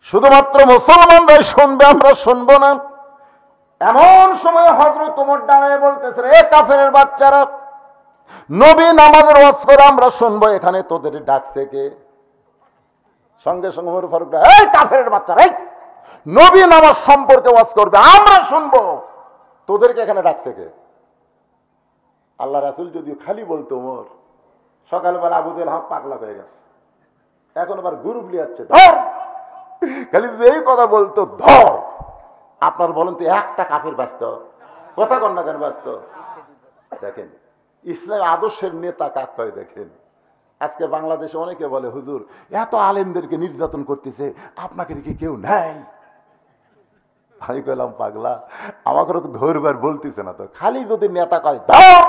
শুধুমাত্র মুসলমানরাই শুনবে, আমরা শুনবো না। এমন সময় হযরত ওমর দাঁড়ায় বলতেছে, এ কাফেরের বাচ্চারা, নবী নামাজের ওয়াজ করে আমরা শুনবো, এখানে তোদের ডাকছে কে? সঙ্গে সঙ্গে ওমর ফারুক, এই কাফেরের বাচ্চারা, এই নবী নামাজ সম্পর্কে ওয়াজ করবে, আমরা শুনবো, তোদেরকে এখানে ডাকছে কে? আল্লাহ রাসূল যদিও খালি বলতো ওমর, সকালবেলা আবু জেহেল হাত পাগলা হয়ে গেছে, এখন আবার গ্রুপ লিয়াচ্ছে, ধর। খালি যদি এই কথা বলতো, ধর। আপনার বলেন তো একটা কাফের ব্যস্ত কথা কন না কেন ব্যস্ত? দেখেন ইসলাম আদর্শের নেতা কাক কয়। দেখেন আজকে বাংলাদেশে অনেকে বলে, হুজুর এত আলেমদেরকে নির্যাতন করতেছে, আপনাকে কি কেউ নেয়? আমি কইলাম, পাগলা, আমাকে ধরবার বলতেছে না তো, খালি যদি নেতা কয় ধর,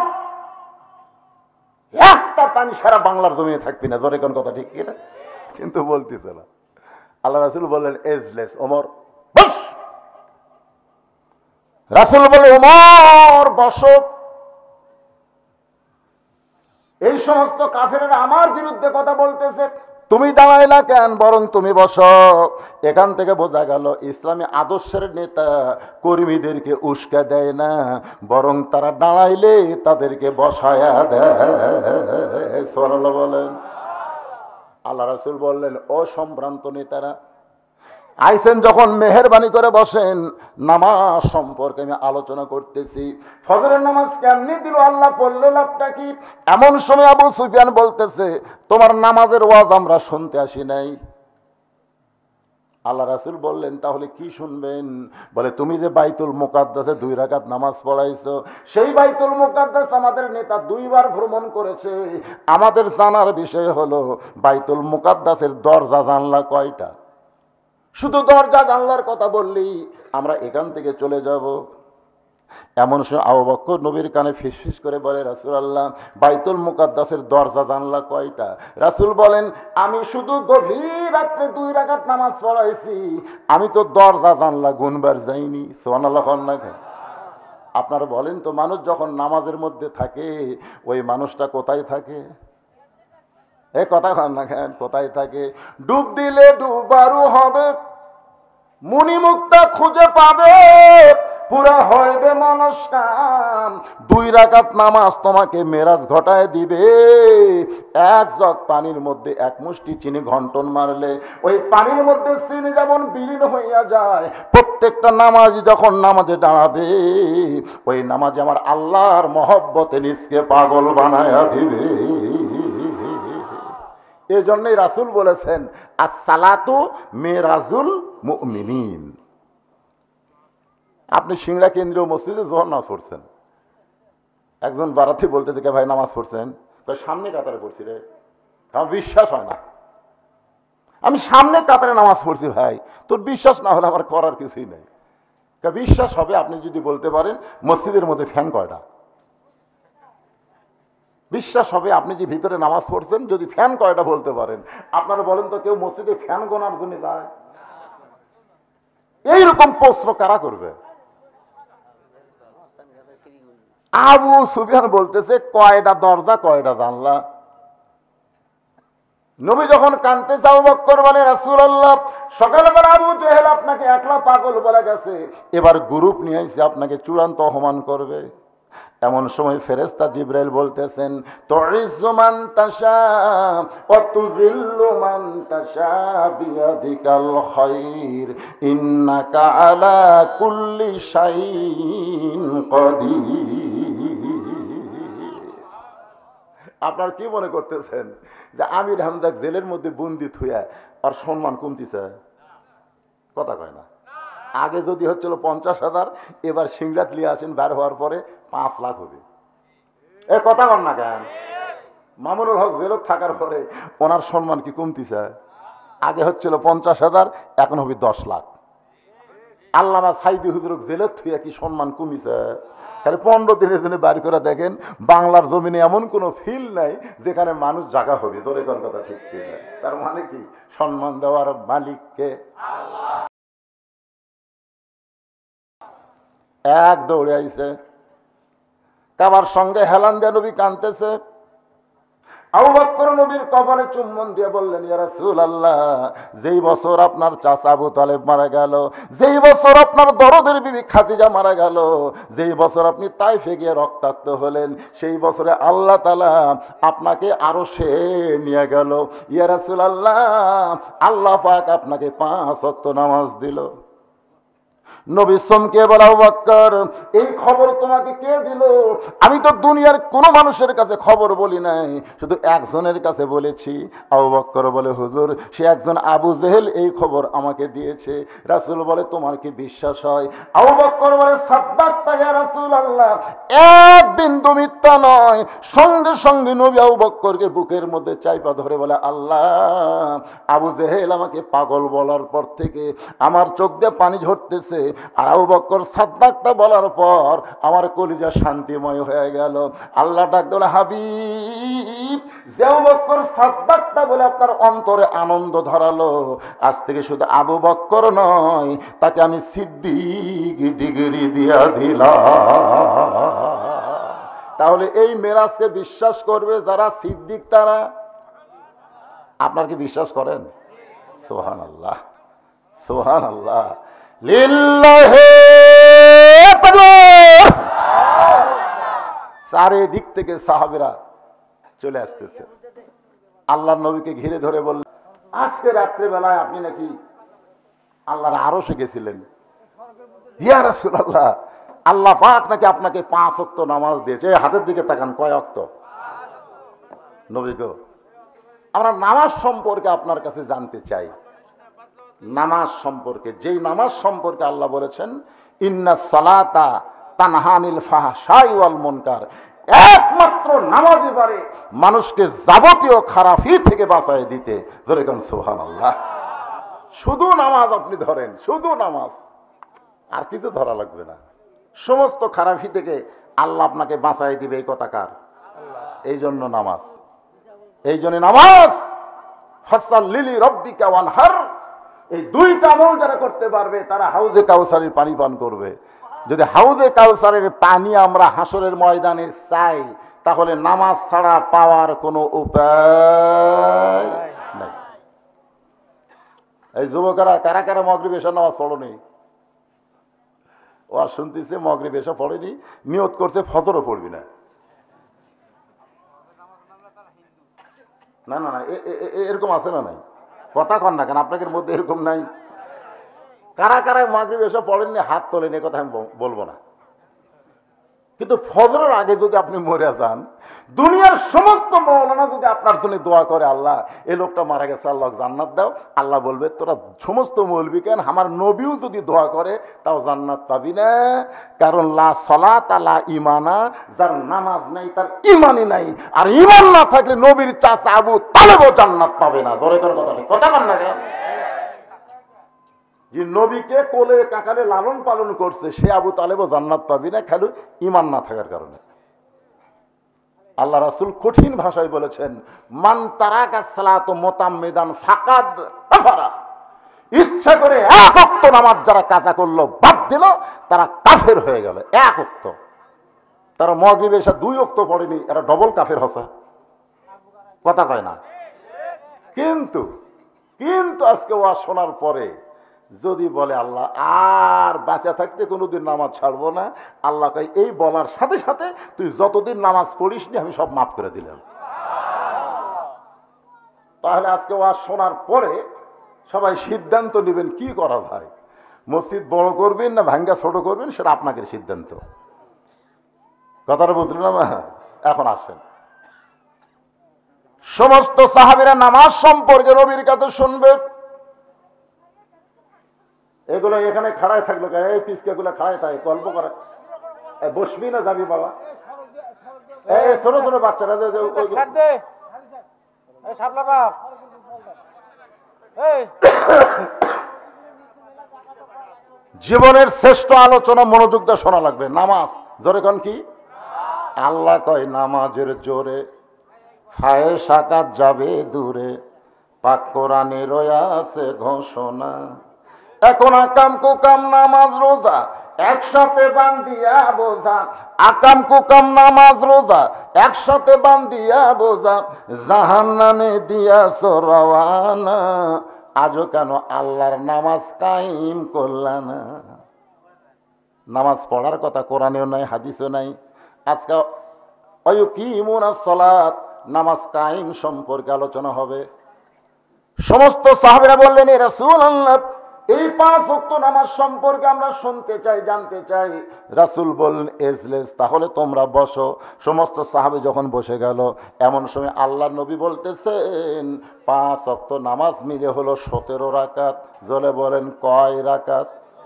একটা পানি সারা বাংলার জমিনে থাকবি না, জোরে কোন কথা ঠিক কিনা? কিন্তু বলতেছে না। আল্লাহ রাসূল বললেন, এজলেস ওমর বস। রাসূল বলে, ওমর বসো। এই সমস্ত কাফেরেরা আমার বিরুদ্ধে কথা বলতেছে, তুমি দাঁড়াইলা কেন? বরং তুমি বসো। এখান থেকে বোঝা গেল ইসলামী আদর্শের নেতা কর্মীদেরকে উস্কা দেয় না, বরং তারা দাঁড়াইলে তাদেরকে বসায়া দেয়। সুবহানাল্লাহ বলেন। আল্লাহ রাসূল বললেন, ও সম্ভ্রান্ত নেতারা, আইসেন যখন মেহেরবানি করে বসেন, নামাজ সম্পর্কে আমি আলোচনা করতেছি। ফজরের নামাজ কেমনি দিল আল্লাহ, পড়লে লাভটা কি? এমন সময় আবু সুফিয়ান বলতেছে, তোমার নামাজের ওয়াজ আমরা শুনতে আসি নাই। আল্লাহ রাসূল বললেন, তাহলে কি শুনবেন? বলে, তুমি যে বাইতুল মুকাদ্দাসে 2 রাকাত নামাজ পড়াইছো, সেই বাইতুল মুকাদ্দাস আমাদের নেতা 2 বার ভ্রমণ করেছে। আমাদের জানার বিষয় হলো বাইতুল মুকাদ্দাসের দরজা জানলা কয়টা? শুধু দরজা জানলার কথা বললি আমরা এখান থেকে চলে যাব। এমন সময় আবু বকর নবীর কানে ফিসফিস করে বলে, রাসূলুল্লাহ, বাইতুল মুকাদ্দাসের দরজা জানলা কয়টা? রাসূল বলেন, আমি শুধু গভীর রাত্রে 2 রাকাত নামাজ পড়াইছি, আমি তো দরজা জানলা গুনবার যাইনি। সুবহানাল্লাহ। আপনারা বলেন তো, মানুষ যখন নামাজের মধ্যে থাকে, ওই মানুষটা কোথায় থাকে? এ কথা খান না কেন? কোথায় থাকে? ডুব দিলে ডুবারু হবে, মুনিমুক্তা খুঁজে পাবে, পুরা হইবে মনস্কাম। 2 রাকাত নামাজ তোমাকে মেরাজ ঘটায় দিবে। 1 জগ পানির মধ্যে 1 মুষ্টি চিনি ঘন্টন মারলে ওই পানির মধ্যে চিনি যেমন বিলীন হইয়া যায়, প্রত্যেকটা নামাজি যখন নামাজে দাঁড়াবে, ওই নামাজে আমার আল্লাহর মহব্বতে নিজকে পাগল বানায়া দিবে। এই জন্যই রাসূল বলেছেন, আস-সালাতু মিরাজুল মুমিনিন। আপনি সিংড়া কেন্দ্রীয় মসজিদে যখন নামাজ পড়ছেন, একজন বারাতি বলতে থেকে, ভাই নামাজ পড়ছেন? সামনে কাতারে পড়ছি রে। আমার বিশ্বাস হয় না, আমি সামনে কাতারে নামাজ পড়ছি। ভাই তোর বিশ্বাস না হলে আমার করার কিছুই নেই। বিশ্বাস হবে আপনি যদি বলতে পারেন মসজিদের মধ্যে ফ্যান কয়টা। বিশ্বাস হবে আপনি যে ভিতরে নামাজ পড়ছেন, যদি ফ্যান কয়টা বলতে পারেন। আপনারা বলেন তো, কেউ মসজিদে ফ্যান গোনার জন্য যায়? এইরকম প্রশ্ন কারা করবে? আবু সুফিয়ান বলতেছে, কয়টা দরজা কয়টা জানলা? নবী যখন কাঁদতেছে, আবু বকর বলে, রাসূলুল্লাহ, সকালবেলা আবু জেহেল আপনাকে একলা পাগল বলে গেছে, এবার গ্রুপ নিয়ে এসে আপনাকে চূড়ান্ত অপমান করবে। এমন সময় ফেরেশতা জিবরাইল বলতেছেন, তুইজ্জু মান তাশা ওয়া তুযিল্লু মান তাশা বিয়াদিকাল খায়র ইন্নাকা আলা কুল্লি শাইইন কাদির। আপনার কি মনে করতেছেন যে আমির হামজাক জেলের মধ্যে বন্দি থুয়া আর সম্মান কমতিছে? কথা কয় না। আগে যদি হচ্ছিল 50,000, এবার সিংড়াত লিয়ে আসেন, বের হওয়ার পরে 5 লাখ হবে। এ কথা কন না কেন? মামুনুল হক জেলত থাকার পরে ওনার সম্মান কি কমতিছে? আগে হচ্ছিল 50,000, এখন হবে 10 লাখ। আল্লামা সাইদি হুজুর জেলত থুয়া কি সম্মান কমিছে? খালি 15 দিনের জন্য বাড়ি করে দেখেন, বাংলার জমিনে এমন কোনো ফিল নাই যেখানে মানুষ জায়গা হবে। জোরে কোন কথা ঠিক কিনা? তার মানে কি? সম্মান দেওয়ার মালিককে আল্লাহ। এক দৌড়ে আইছে, কাবার সঙ্গে হেলান দিয়ে নবী কাঁদতেছে। আবু বকর নবীর কপালে চুম্বন দিয়ে বললেন, ইয়া রাসূলুল্লাহ, যেই বছর আপনার চাচা আবু তালেব মারা গেল, যেই বছর আপনার দরদের বিবি খাদিজা মারা গেল, যেই বছর আপনি তাইফে গিয়ে রক্তাক্ত হলেন, সেই বছরে আল্লাহ তাআলা আপনাকে আরশে নিয়ে গেল। ইয়া রাসূলুল্লাহ, আল্লাহ পাক আপনাকে 5 ওয়াক্ত নামাজ দিল। নবী চমকে বলে, আবু বকর, এই খবর তোমাকে কে দিল? আমি তো দুনিয়ার কোনো মানুষের কাছে খবর বলি নাই, শুধু একজনের কাছে বলেছি। আবু বকর বলে, হুজুর, সে একজন আবু জেহেল এই খবর আমাকে দিয়েছে। রাসূল বলে, তোমার কি বিশ্বাস হয়? আবু বকর বলে, সাদ্দাক্তা ইয়া রাসূলুল্লাহ, এক বিন্দু মিথ্যা নয়। সঙ্গে সঙ্গে নবী আবু বকরকে বুকের মধ্যে চাইপা ধরে বলে, আল্লাহ, আবু জেহেল আমাকে পাগল বলার পর থেকে আমার চোখ দিয়ে পানি ঝরতেছে, আর আবু বকর সাদ্দাক্তা বলার পর আমার কলিজা শান্তিময় হয়ে গেল। আল্লাহ ডাক দিল, হাবিব, যে আবু বকর সাদ্দাক্তা বলে আপনার অন্তরে আনন্দ ধরালো, আজ থেকে শুধু আবু বকর নয়, তাকে আমি সিদ্দিক ডিগ্রি দিয়া দিলাম। তাহলে এই মেরাজকে বিশ্বাস করবে যারা সিদ্দিক, তারা। আপনার কি বিশ্বাস করেন? সুবহানাল্লাহ, সুবহানাল্লাহ, লিল্লাহি তাকবীর। চারিদিক থেকে সাহাবীরা চলে আসতেছে, আল্লাহর নবীকে ঘিরে ধরে বললেন, আজকে রাত্রে বেলায় আপনি নাকি আল্লাহর আরশে গেছিলেন। ইয়া রাসূলুল্লাহ, আল্লাহ পাক নাকি আপনাকে 5 ওয়াক্ত নামাজ দিয়েছে। হাতের দিকে তাকান, কয় ওয়াক্ত? নবী গো, আমরা নামাজ সম্পর্কে আপনার কাছে জানতে চাই। নামাজ সম্পর্কে, যেই নামাজ সম্পর্কে আল্লাহ বলেছেন, ইন্নাস সালাতা তানহা আনিল ফাহশাই ওয়াল মুনকার, একমাত্র নামাজই পারে মানুষকে যাবতীয় খারাপি থেকে বাঁচায় দিতে। ধরে কোন সুবহানাল্লাহ। শুধু নামাজ আপনি ধরেন, শুধু নামাজ, আর কিছু ধরা লাগবে না। সমস্ত খারাপি থেকে আল্লাহ আপনাকে বাঁচায় দিবে, এই কথা কার? এই জন্য নামাজ, এই জন্য নামাজ। ফাসাল্লি লিরাব্বিকা ওয়ানহার, এই দুইটা আমল যারা করতে পারবে তারা হাউজে কাউসারের পানি পান করবে। যদি হাউজে কাউসারের পানি আমরা হাসরের ময়দানে চাই, তাহলে নামাজ ছাড়া পাওয়ার কোনো উপায় নাই। এই যুবকেরা কারা কারা মাগরিব এশার নামাজ পড়েনি? ও আর শুনতেছে মাগরিব এশা পড়েনি, নিয়ত করছে ফজরও পড়বি না। না না না, এরকম আছে না? নাই, কথা কন না কেন? আপনাদের মধ্যে এরকম নাই? কারা কারা মাগরিব এসে পড়েননি হাত তোলেন, এ কথা আমি বলবো না। কিন্তু ফজরের আগে যদি আপনি মরে যান, দুনিয়ার সমস্ত মাওলানা যদি আপনার জন্য দোয়া করে, আল্লাহ এই লোকটা মারা গেছে, আল্লাহ জান্নাত দাও, আল্লাহ বলবে, তোরা সমস্ত মৌলবি কেন, আমার নবীও যদি দোয়া করে তাও জান্নাত পাবি না। কারণ লা সালাতা লা ঈমানা, যার নামাজ নাই তার ঈমানই নাই। আর ঈমান না থাকলে নবীর চাচা আবু তালেবও জান্নাত পাবে না। জোরে করে কথা বল না কেন? যে নবীকে কোলে কাকালে লালন পালন করছে, সে আবু তালেবও জান্নাত পাবি না, খালি ঈমান না থাকার কারণে। আল্লাহ রাসূল কঠিন ভাষায় বলেছেন, মান তারাকা সালাত মুতাম্মিদান ফাকাদ কাফারা, ইচ্ছা করে এক ওয়াক্ত নামাজ যারা কাজা করলো, বাদ দিল, তারা কাফের হয়ে গেল। এক ওয়াক্ত, তারা মাগরিব এশা 2 ওয়াক্ত পড়েনি, এরা ডবল কাফের হসা। কথা কয় না? কিন্তু কিন্তু আজকে ওয়াজ শোনার পরে যদি বলে, আল্লাহ আর বাঁচা থাকতে কোনোদিন নামাজ ছাড়বো না, আল্লাহ কয়, এই বলার সাথে সাথে তুই যতদিন নামাজ পড়িস নি আমি সব মাফ করে দিলাম। তাহলে আজকে ওয়াজ শোনার পরে সবাই সিদ্ধান্ত নেবেন কি করা যায়। মসজিদ বড় করবেন না ভাঙ্গা ছোট করবেন, সেটা আপনাদের সিদ্ধান্ত। কথাটা বুঝলেন না? এখন আসেন, সমস্ত সাহাবীরা নামাজ সম্পর্কে নবীর কাছে শুনবে। এগুলো এখানে খাড়ায় থাকলো, এই পিসকাগুলো খাড়ায় থাকে, গল্প করে বসবি না যাবি বাবা? এই ছোট ছোট বাচ্চারা জীবনের শ্রেষ্ঠ আলোচনা মনোযোগ দিয়ে শোনা লাগবে। নামাজ, জোরে কোন কি? আল্লাহ কয়, নামাজের জোরে ফায়েসাকাত যাবে দূরে, পাক কোরআনে রয়ে আছে ঘোষণা। এখন আকাম কুকাম নামাজ রোজা একসাথে বান্ধিয়া বোঝা, আকাম কুকাম নামাজ রোজা একসাথে বান্ধিয়া বোঝা, জাহান্নামে দিয়াছ রওয়ানা, আজও কেন আল্লাহর নামাজ কায়েম করলা না? নামাজ পড়ার কথা কোরআনেও নাই, হাদিসেও নাই। আজকে ওয়ায়ুকিমুনাস সালাত, নামাজ কায়েম সম্পর্কে আলোচনা হবে। সমস্ত সাহাবীরা বললেন, এ রাসূলুল্লাহ, এই 5 ওয়াক্ত নামাজ সম্পর্কে আমরা শুনতে চাই, জানতে চাই। রাসূল বললেন, এজলেস, তাহলে তোমরা বসো। সমস্ত সাহাবী যখন বসে গেল, এমন সময় আল্লাহর নবী বলতেছেন, 5 ওয়াক্ত নামাজ মিলে হলো 17 রাকাত। জলে বলেন কয় রাকাত?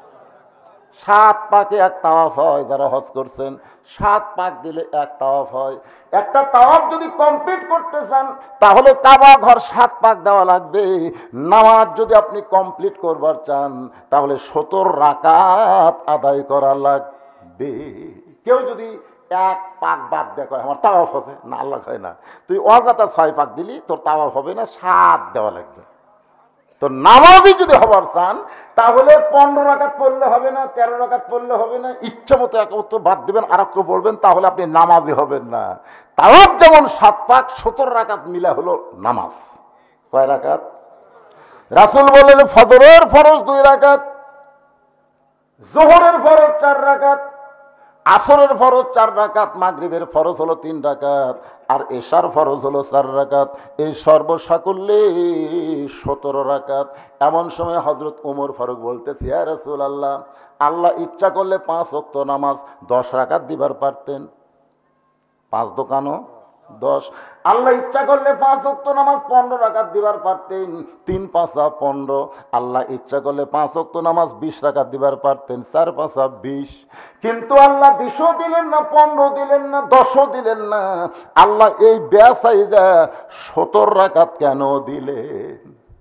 7 পাকে এক তাওয়াফ হয়। যারা হজ করছেন 7 পাক দিলে এক তাওয়াফ হয়। একটা তাওয়াফ যদি কমপ্লিট করতে চান তাহলে কাবা ঘর 7 পাক দেওয়া লাগবে। নামাজ যদি আপনি কমপ্লিট করবার চান তাহলে 17 রাকাত আদায় করা লাগবে। কেউ যদি 1 পাক বাদ দেয়, কয় আমার তাওয়াফ আছে না, আল্লাহ কয় না, তুই অযথা 6 পাক দিলি, তোর তাওয়াফ হবে না, 7 দেওয়া লাগবে। তো নামাজই যদি হবার চান তাহলে 15 রাকাত পড়লে হবে না, 13 রাকাত পড়লে হবে না, ইচ্ছা মতো এক ওয়াক্ত বাদ দিবেন, আর একটু পড়বেন, তাহলে আপনি নামাজই হবেন না। তাওয়াফ যেমন 7 পাক, 17 রাকাত মিলা হলো নামাজ। কয় রাকাত? রাসূল বললেন, ফজরের ফরজ 2 রাকাত, যোহরের ফরজ 4 রাকাত, আসরের ফরজ 4 রাকাত, মাগরিবের ফরজ হলো 3 রাকাত, আর এশার ফরজ হলো 4 রাকাত। এই সর্বসাকুল্যে 17 রাকাত। এমন সময় হযরত ওমর ফারুক বলতেছে, ইয়া রাসূলুল্লাহ, আল্লাহ ইচ্ছা করলে 5 ওয়াক্ত নামাজ 10 রাকাত দিবার পারতেন। 5 দোকানো 10, আল্লাহ ইচ্ছা করলে 5 ওয়াক্ত নামাজ 15 রাকাত দিবার পারতেন। 3 5 15, আল্লাহ ইচ্ছা করলে 5 ওয়াক্ত নামাজ 20 রাকাত দিবার পারতেন। 4 5 20, কিন্তু আল্লাহ 20ও দিলেন না, 15 দিলেন না, 10ও দিলেন না। আল্লাহ এই বেসাইদা 17 রাকাত কেন দিলেন?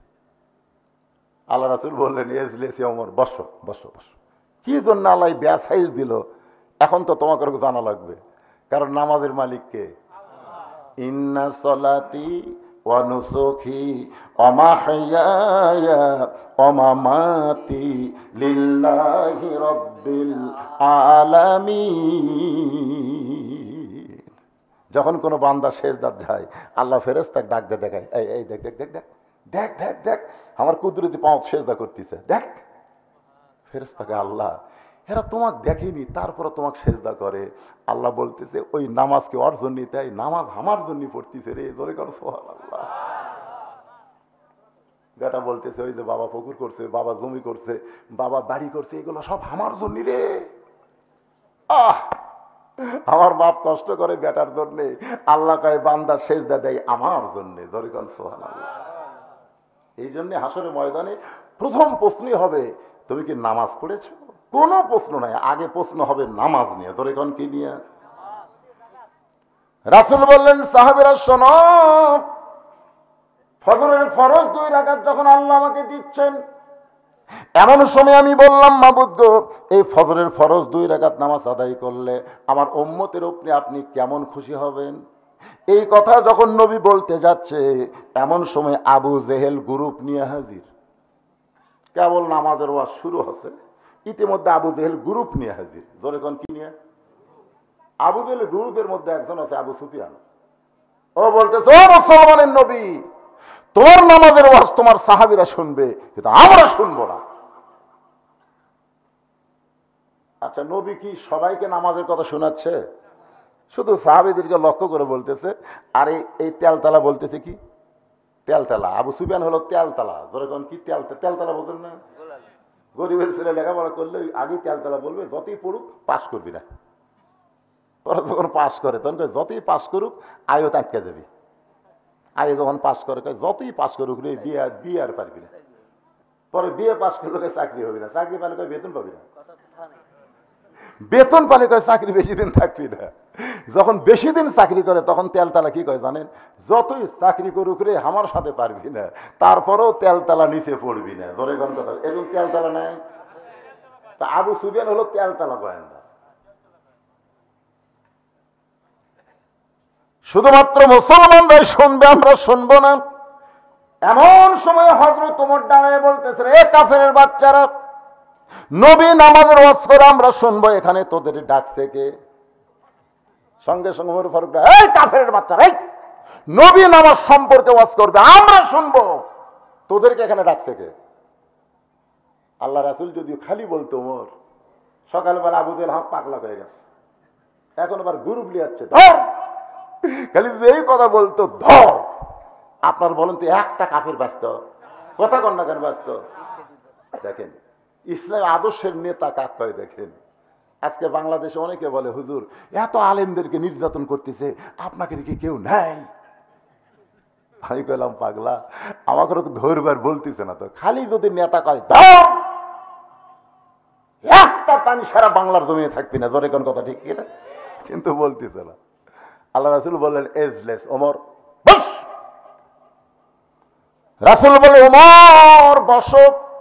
আল্লাহ রাসূল বললেন, এজলিস ওমর, বসো বসো বসো। কি জন্য আল্লাহ বেসাইজ দিল এখন তো তোমাকে জানা লাগবে, কারণ নামাজের মালিক কে? ইন্না সলাতি ওয়া নুসুকি ওয়া মাহইয়ায়া ওয়া মামাতি লিল্লাহি রাব্বিল আলামিন। যখন কোনো বান্দা সেজদাত যায়, আল্লাহ ফেরেশতাকে ডাক দিয়ে দেখায়, এই দেখ দেখ দেখ দেখ দেখ দেখ দেখ, আমার কুদরতি পাঁচ সেজদা করতেছে, দেখ। ফেরেশতাকে, আল্লাহ এরা তোমাকে দেখেনি, তারপরে তোমাকে সেজদা করে। আল্লাহ বলতেছে, ওই নামাজকে ওর জন্য, তাই নামাজ আমার জন্য পড়তেছে রে, জোরে কর সুবহানাল্লাহ। বেটা বলতেছে, ওই যে বাবা পুকুর করছে, বাবা জমি করছে, বাবা বাড়ি করছে, এগুলো সব আমার জন্য রে। আমার বাপ কষ্ট করে বেটার জন্য, আল্লাহ কয় বান্দা সেজদা দেয় আমার জন্য, জোরে কর সুবহানাল্লাহ। এই জন্য হাসরের ময়দানে প্রথম প্রশ্নই হবে, তুমি কি নামাজ পড়েছো? কোনো প্রশ্ন নাই, আগে প্রশ্ন হবে নামাজ নিয়ে। তোর এখন কি নিয়ে? রাসূল বললেন, সাহাবীরা শোনো, ফজরের ফরজ 2 রাকাত যখন আল্লাহ আমাকে দিচ্ছেন, এমন সময় আমি বললাম, মাবুদ গো, এই ফজরের ফরজ 2 রাকাত নামাজ আদায় করলে আমার উম্মতের উপরে আপনি কেমন খুশি হবেন? এই কথা যখন নবী বলতে যাচ্ছে, এমন সময় আবু জেহেল গ্রুপ নিয়ে হাজির। কেবল নামাজের ওয়াজ শুরু হচ্ছে, ইতিমধ্যে আবু জেহেল গ্রুপ নিয়ে হাজির। জোরে কোন কি নিয়ে? আবু জেহেল গ্রুপের মধ্যে একজন আছে আবু সুফিয়ান। ও বলতেছে, ও মুসলমানের নবী, তোমার নামাজের ওয়াজ তোমার সাহাবীরা শুনবে, কিন্তু আমরা শুনবো না। আচ্ছা, নবী কি সবাইকে নামাজের কথা শোনাচ্ছে? শুধু সাহাবীদেরকে লক্ষ্য করে বলতেছে। আর এই তেলতলা বলতেছে কি? তেলতলা। আবু সুফিয়ান হলো তেলতলা। জোরে কোন কি? তেলতলা বলতেন না? গরিবের ছেলে লেখাপড়া করলে আগে তেলতলা বলবে, যতই পড়ুক পাস করবি না। ওরা যখন পাস করে তখন যতই পাস করুক আয়ও আটকে যাবি। আগে যখন পাস করে, যতই পাস করুক রে, বিয়ে আর পারবি না। পরে বিয়ে পাস করলে চাকরি হবে না, চাকরি পালে বেতন পাবি না, বেতন পালে চাকরি বেশি দিন থাকবি না। যখন বেশি দিন চাকরি করে তখন তেলতলা কি কয় জানেন? যতই চাকরি করুক রে, আমার সাথে পারবি না, তারপরেও তেলতলা নিচে পড়বি না। ধরে কোন কথা, এরকম তেলতলা নেই। তা আবু সুফিয়ান হলো তেলতলা গোয়েন্দা। শুধুমাত্র মুসলমানরাই শুনবে, আমরা শুনবো না। এমন সময় হযরত ওমর দাঁড়ায় বলতেছে, এ কাফেরের বাচ্চারা, নবী নামাজের ওয়াজ করে আমরা শুনবো, এখানে তোদের ডাকছে কে? সঙ্গে সঙ্গে ওমর ফারুক, এই কাফেরের বাচ্চারা, এই নবী নামাজ সম্পর্কে ওয়াজ করবে, আমরা শুনবো, তোদেরকে এখানে ডাকছে কে? আল্লাহ রাসূল যদিও খালি বলতো ওমর, সকালবেলা আবু জেহেল হাত পাগলা হয়ে গেছে, এখন আবার গ্রুপ লিয়াচ্ছে, ধর, খালি এই কথা বলতো, ধর। আপনার বলেন তো একটা কাফের ব্যস্ত কথা কন না কেন ব্যস্ত? দেখেন ইসলাম আদর্শের নেতা কাক কয়। দেখেন আজকে বাংলাদেশে অনেকে বলে, হুজুর এত আলেমদেরকে নির্যাতন করতেছে, আপনাকে রেখে কেউ নাই। আমি কইলাম, পাগলা, আমাকে ধরবার বলতেছে না তো, খালি যদি নেতা কয় ধর, একটা পানি সারা বাংলার জমিয়ে থাকবি না, জোরে কোন কথা ঠিক কিনা? কিন্তু বলতেছে না। আল্লাহ রাসূল বললেন, এজলেস ওমর বস। রাসূল বলে, ওমর বসো।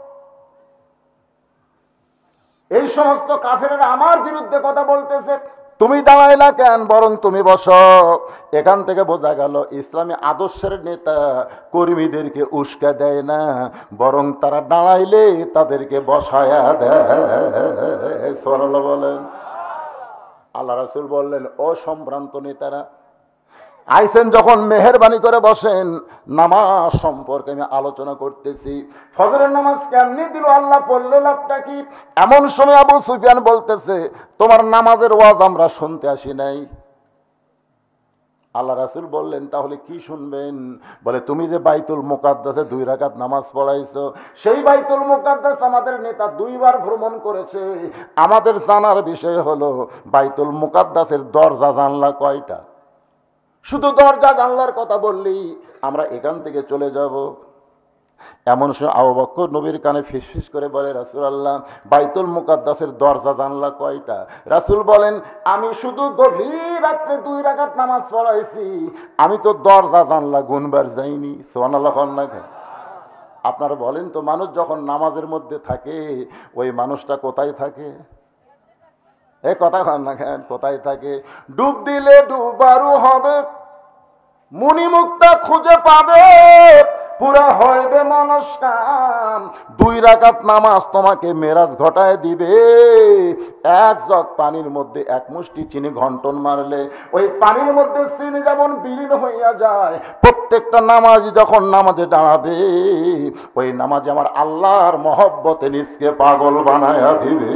এই সমস্ত কাফেরেরা আমার বিরুদ্ধে কথা বলতেছে, তুমি দাঁড়াইলা কেন? বরং তুমি বসো। এখান থেকে বোঝা গেল ইসলামী আদর্শের নেতা কর্মীদেরকে উস্কা দেয় না, বরং তারা দাঁড়াইলে তাদেরকে বসায়া দেয়। সুবহানাল্লাহ বলেন। আল্লাহ রাসূল বললেন, ও সম্ভ্রান্ত নেতারা, আইসেন যখন মেহেরবানি করে বসেন, নামাজ সম্পর্কে আমি আলোচনা করতেছি। ফজরের নামাজ কেমনি দিল আল্লাহ, পড়লে লাভটা কি? এমন সময় আবু সুফিয়ান বলতেছে, তোমার নামাজের ওয়াজ আমরা শুনতে আসি নাই। আল্লাহ রাসূল বললেন, তাহলে কি শুনবেন? বলে, তুমি যে বাইতুল মুকাদ্দাসে 2 রাকাত নামাজ পড়াইছো, সেই বাইতুল মুকাদ্দাস আমাদের নেতা 2 বার ভ্রমণ করেছে। আমাদের জানার বিষয় হলো বাইতুল মুকাদ্দাসের দরজা জানলা কয়টা? শুধু দরজা জানলার কথা বললি আমরা এখান থেকে চলে যাব। এমন সময় আবু বকর নবীর কানে ফিসফিস করে বলে, রাসূলুল্লাহ, বাইতুল মুকাদ্দাসের দরজা জানলা কয়টা? রাসূল বলেন, আমি শুধু গভীর রাত্রে 2 রাকাত নামাজ পড়াইছি, আমি তো দরজা জানলা গুনবার যাইনি। সুবহানাল্লাহ। আপনারা বলেন তো, মানুষ যখন নামাজের মধ্যে থাকে, ওই মানুষটা কোথায় থাকে? এ কথা কন না কেন? কোথায় থাকে? ডুব দিলে ডুবারু হবে, মুনিমুক্তা খুঁজে পাবে, পুরা হইবে মনস্কাম। 2 রাকাত নামাজ তোমাকে মেরাজ ঘটায় দিবে। 1 জগ পানির মধ্যে 1 মুষ্টি চিনি ঘন্টন মারলে ওই পানির মধ্যে চিনি যেমন বিলীন হইয়া যায়, প্রত্যেকটা নামাজি যখন নামাজে দাঁড়াবে, ওই নামাজে আমার আল্লাহর মহব্বতে নিজকে পাগল বানায়া দিবে।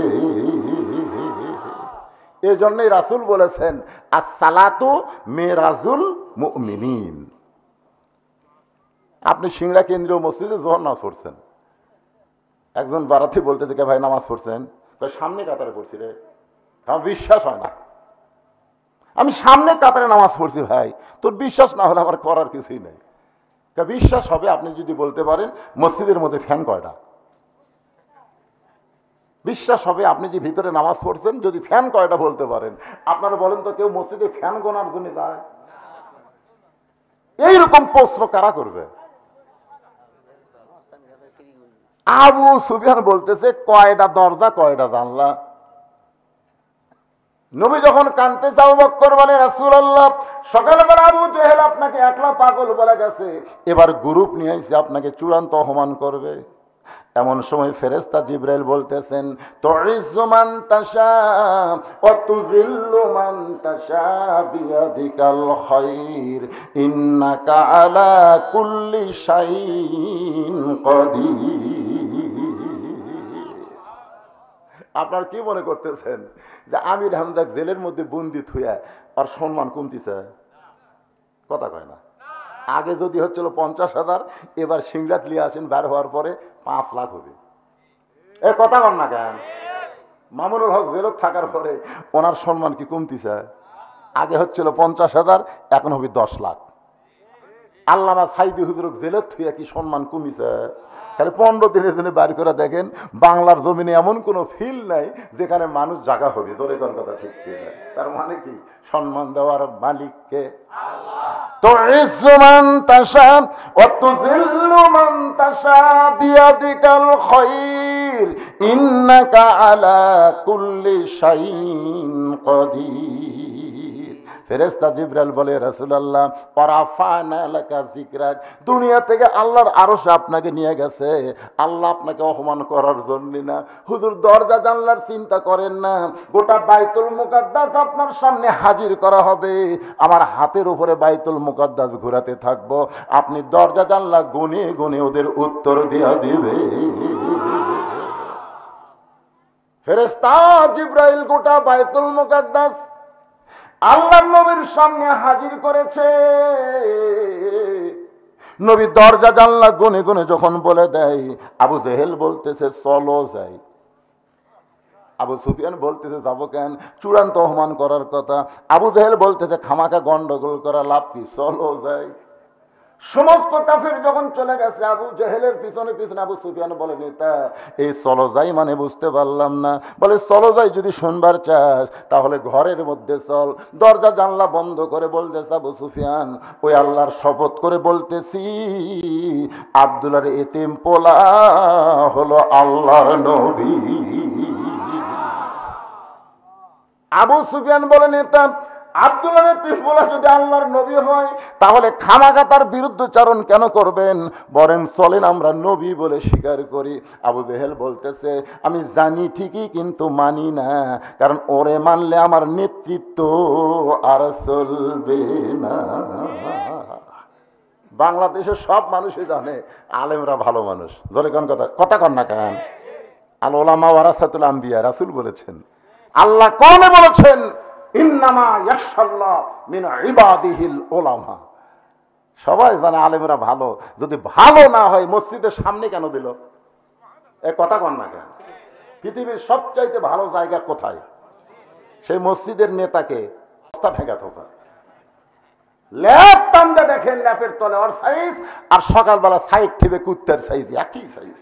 এই জন্যই রাসূল বলেছেন, আস-সালাতু মিরাজুল মুমিনিন। আপনি সিংড়া কেন্দ্রীয় মসজিদে যখন নামাজ পড়ছেন, একজন বারাতি বলতে থেকে, ভাই নামাজ পড়ছেন? সামনে কাতারে পড়ছি রে। আমার বিশ্বাস হয় না, আমি সামনে কাতারে নামাজ পড়ছি। ভাই তোর বিশ্বাস না হলে আমার করার কিছুই নাই। বিশ্বাস হবে আপনি যদি বলতে পারেন মসজিদের মধ্যে ফ্যান কয়টা। বিশ্বাস হবে আপনি যে ভিতরে নামাজ পড়ছেন, যদি ফ্যান কয়টা বলতে পারেন। আপনারা বলেন তো, কেউ মসজিদে ফ্যান গোনার জন্য যায়? এইরকম প্রশ্ন কারা করবে? আবু সুফিয়ান বলতেছে, কয়টা দরজা কয়টা জানলা? নবী যখন কাঁদতেছে, আবু বকর বলে, রাসূলুল্লাহ, সকালবেলা আবু জেহেল আপনাকে একলা পাগল বলে গেছে, এবার গ্রুপ নিয়ে এসে আপনাকে চূড়ান্ত অপমান করবে। এমন সময় ফেরেশতা জিবরাইল বলতেছেন, তুইজ্জু মান তাশা ওয়া তুযিল্লু মান তাশা বিয়াদিকাল খায়র ইন্নাকা আলা কুল্লি শাইইন কাদির। আপনার কি মনে করতেছেন যে আমির হামজা জেলের মধ্যে বন্দি থুয়া আর সম্মান কমতিছে? কথা কয় না। আগে যদি হচ্ছিল 50,000, এবার সিংড়াত লিয়ে আসেন, বের হওয়ার পরে 5 লাখ হবে। এ কথা কন না কেন? মামুনুল হক জেলত থাকার পরে ওনার সম্মান কি কমতিছে? আগে হচ্ছিল 50,000, এখন হবে 10 লাখ। আল্লামা সাইদি হুজুরক জেলত থুয়া কি সম্মান কমিছে? খালি 15 দিনের জন্য বাড়ি করে দেখেন, বাংলার জমিনে এমন কোনো ফিল নাই যেখানে মানুষ জায়গা হবে। তোর কোন কথা ঠিক কিনা? তার মানে কি? সম্মান দেওয়ার মালিককে তুইজ্জু মান তাশা ওয়া তুযিল্লু মান তাশা বিয়াদিকাল খায়র ইন্নাকা আলা কুল্লি শাইইন কাদির। ফেরেশতা জিবরাইল বলে, রাসূলুল্লাহ ওয়ারাফা'না লাকা যিকরাক, দুনিয়া থেকে আল্লাহর আরশ আপনাকে নিয়ে গেছে, আল্লাহ আপনাকে অপমান করার জন্য না। হুজুর দরজা জানলার চিন্তা করেন না, গোটা বাইতুল মুকাদ্দাস আপনার সামনে হাজির করা হবে, আমার হাতের উপরে বাইতুল মুকাদ্দাস ঘোরাতে থাকবো, আপনি দরজা জানলা গুনে গুনে ওদের উত্তর দিয়া দিবে। ফেরেশতা জিবরাইল গোটা বাইতুল মুকাদ্দাস আল্লাহর নবীর সামনে হাজির করেছে। নবী দরজা জানলা গুনে গুনে যখন বলে দেয়, আবু জেহেল বলতেছে চলো যাই, আবু সুফিয়ান বলতেছে যাবো কেন, চূড়ান্ত অপমান করার কথা। আবু জেহেল বলতেছে খামাকা গন্ডগোল করা লাভ কি, চলো যাই। সমস্ত কাফের যখন চলে গেছে, আবু জেহেলের পিছনে পিছনে আবু সুফিয়ান বলে, নেতা এই চলো যাই মানে বুঝতে পারলাম না। বলে চলো যাই যদি শুনবার চাস তাহলে ঘরের মধ্যে চল। দরজা জানলা বন্ধ করে বলতেছে আবু সুফিয়ান, ওই আল্লাহর শপথ করে বলতেছি, আব্দুল্লাহর এতিম পোলা হলো আল্লাহর নবী। আবু সুফিয়ান বলে, নেতা আব্দুল্লাহ বলা যদি আল্লাহর নবী হয় তাহলে খামাখা তার বিরুদ্ধচারণ কেন করবেন, বলেন চলেন আমরা নবী বলে স্বীকার করি। আবু জেহেল বলতেছে আমি জানি ঠিকই কিন্তু মানি না, কারণ ওরে মানলে আমার নেতৃত্ব আর চলবে না। বাংলাদেশের সব মানুষই জানে আলেমরা ভালো মানুষ, জোরে কোন কথা কথা কন না কেন। আল ওলামা ওয়ারাসাতুল আম্বিয়া, রাসূল বলেছেন, আল্লাহ কোরআনে বলেছেন ইন্নামা ইয়াখশাল্লাহ মিন ইবাদিহিল উলামা। সবাই জানে আলেমরা ভালো, যদি ভালো না হয় মসজিদের সামনে কেন দিল? এ কথা কন না কেন। পৃথিবীর সবচাইতে ভালো জায়গা কোথায়? সেই মসজিদের নেতাকে বস্তা ঠেকাতে হয়, ল্যাপ টানতে দেখেন ল্যাপের তলে ওর সাইজ, আর সকালবেলা সাইড ঠিবে কুত্তার সাইজ, একই সাইজ।